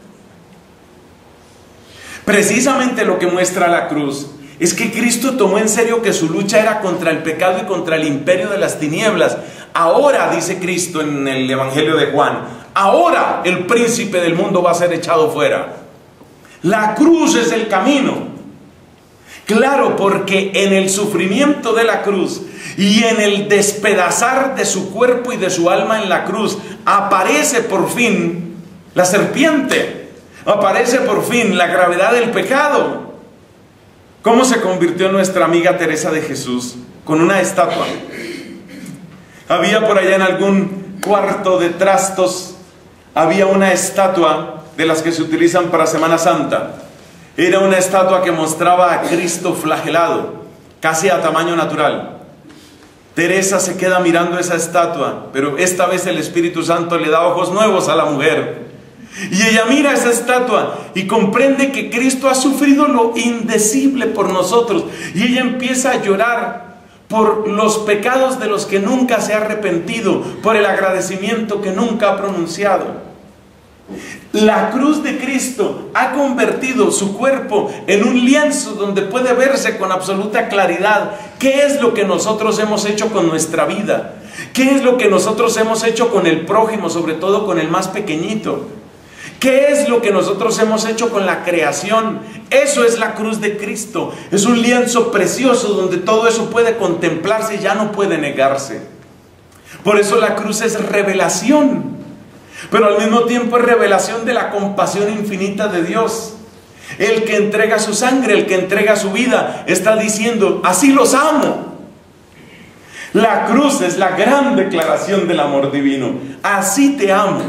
Precisamente lo que muestra la cruz es que Cristo tomó en serio que su lucha era contra el pecado y contra el imperio de las tinieblas. Ahora, dice Cristo en el Evangelio de Juan, ahora el príncipe del mundo va a ser echado fuera. La cruz es el camino. Claro, porque en el sufrimiento de la cruz y en el despedazar de su cuerpo y de su alma en la cruz, aparece por fin la serpiente, aparece por fin la gravedad del pecado. ¿Cómo se convirtió nuestra amiga Teresa de Jesús? Con una estatua. Había por allá en algún cuarto de trastos, había una estatua de las que se utilizan para Semana Santa. Era una estatua que mostraba a Cristo flagelado, casi a tamaño natural. Teresa se queda mirando esa estatua, pero esta vez el Espíritu Santo le da ojos nuevos a la mujer. Y ella mira esa estatua y comprende que Cristo ha sufrido lo indecible por nosotros. Y ella empieza a llorar por los pecados de los que nunca se ha arrepentido, por el agradecimiento que nunca ha pronunciado. La cruz de Cristo ha convertido su cuerpo en un lienzo donde puede verse con absoluta claridad qué es lo que nosotros hemos hecho con nuestra vida, qué es lo que nosotros hemos hecho con el prójimo, sobre todo con el más pequeñito. ¿Qué es lo que nosotros hemos hecho con la creación? Eso es la cruz de Cristo. Es un lienzo precioso donde todo eso puede contemplarse y ya no puede negarse. Por eso la cruz es revelación, pero al mismo tiempo es revelación de la compasión infinita de Dios. El que entrega su sangre, el que entrega su vida, está diciendo: así los amo. La cruz es la gran declaración del amor divino. Así te amo.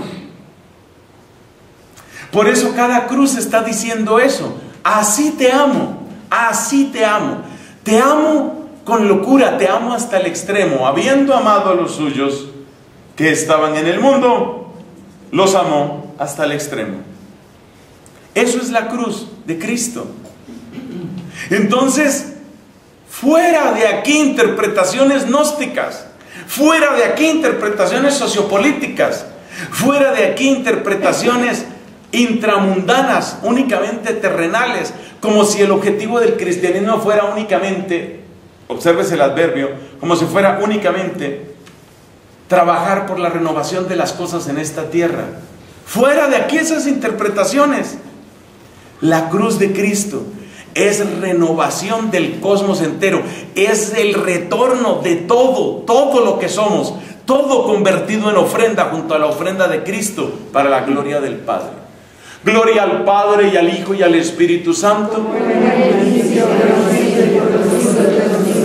Por eso cada cruz está diciendo eso. Así te amo, así te amo. Te amo con locura, te amo hasta el extremo. Habiendo amado a los suyos que estaban en el mundo, los amó hasta el extremo. Eso es la cruz de Cristo. Entonces, fuera de aquí interpretaciones gnósticas, fuera de aquí interpretaciones sociopolíticas, fuera de aquí interpretaciones intramundanas, únicamente terrenales, como si el objetivo del cristianismo fuera únicamente, obsérvese el adverbio, como si fuera únicamente trabajar por la renovación de las cosas en esta tierra. Fuera de aquí esas interpretaciones, la cruz de Cristo es renovación del cosmos entero, es el retorno de todo, todo lo que somos, todo convertido en ofrenda junto a la ofrenda de Cristo para la gloria del Padre. Gloria al Padre y al Hijo y al Espíritu Santo.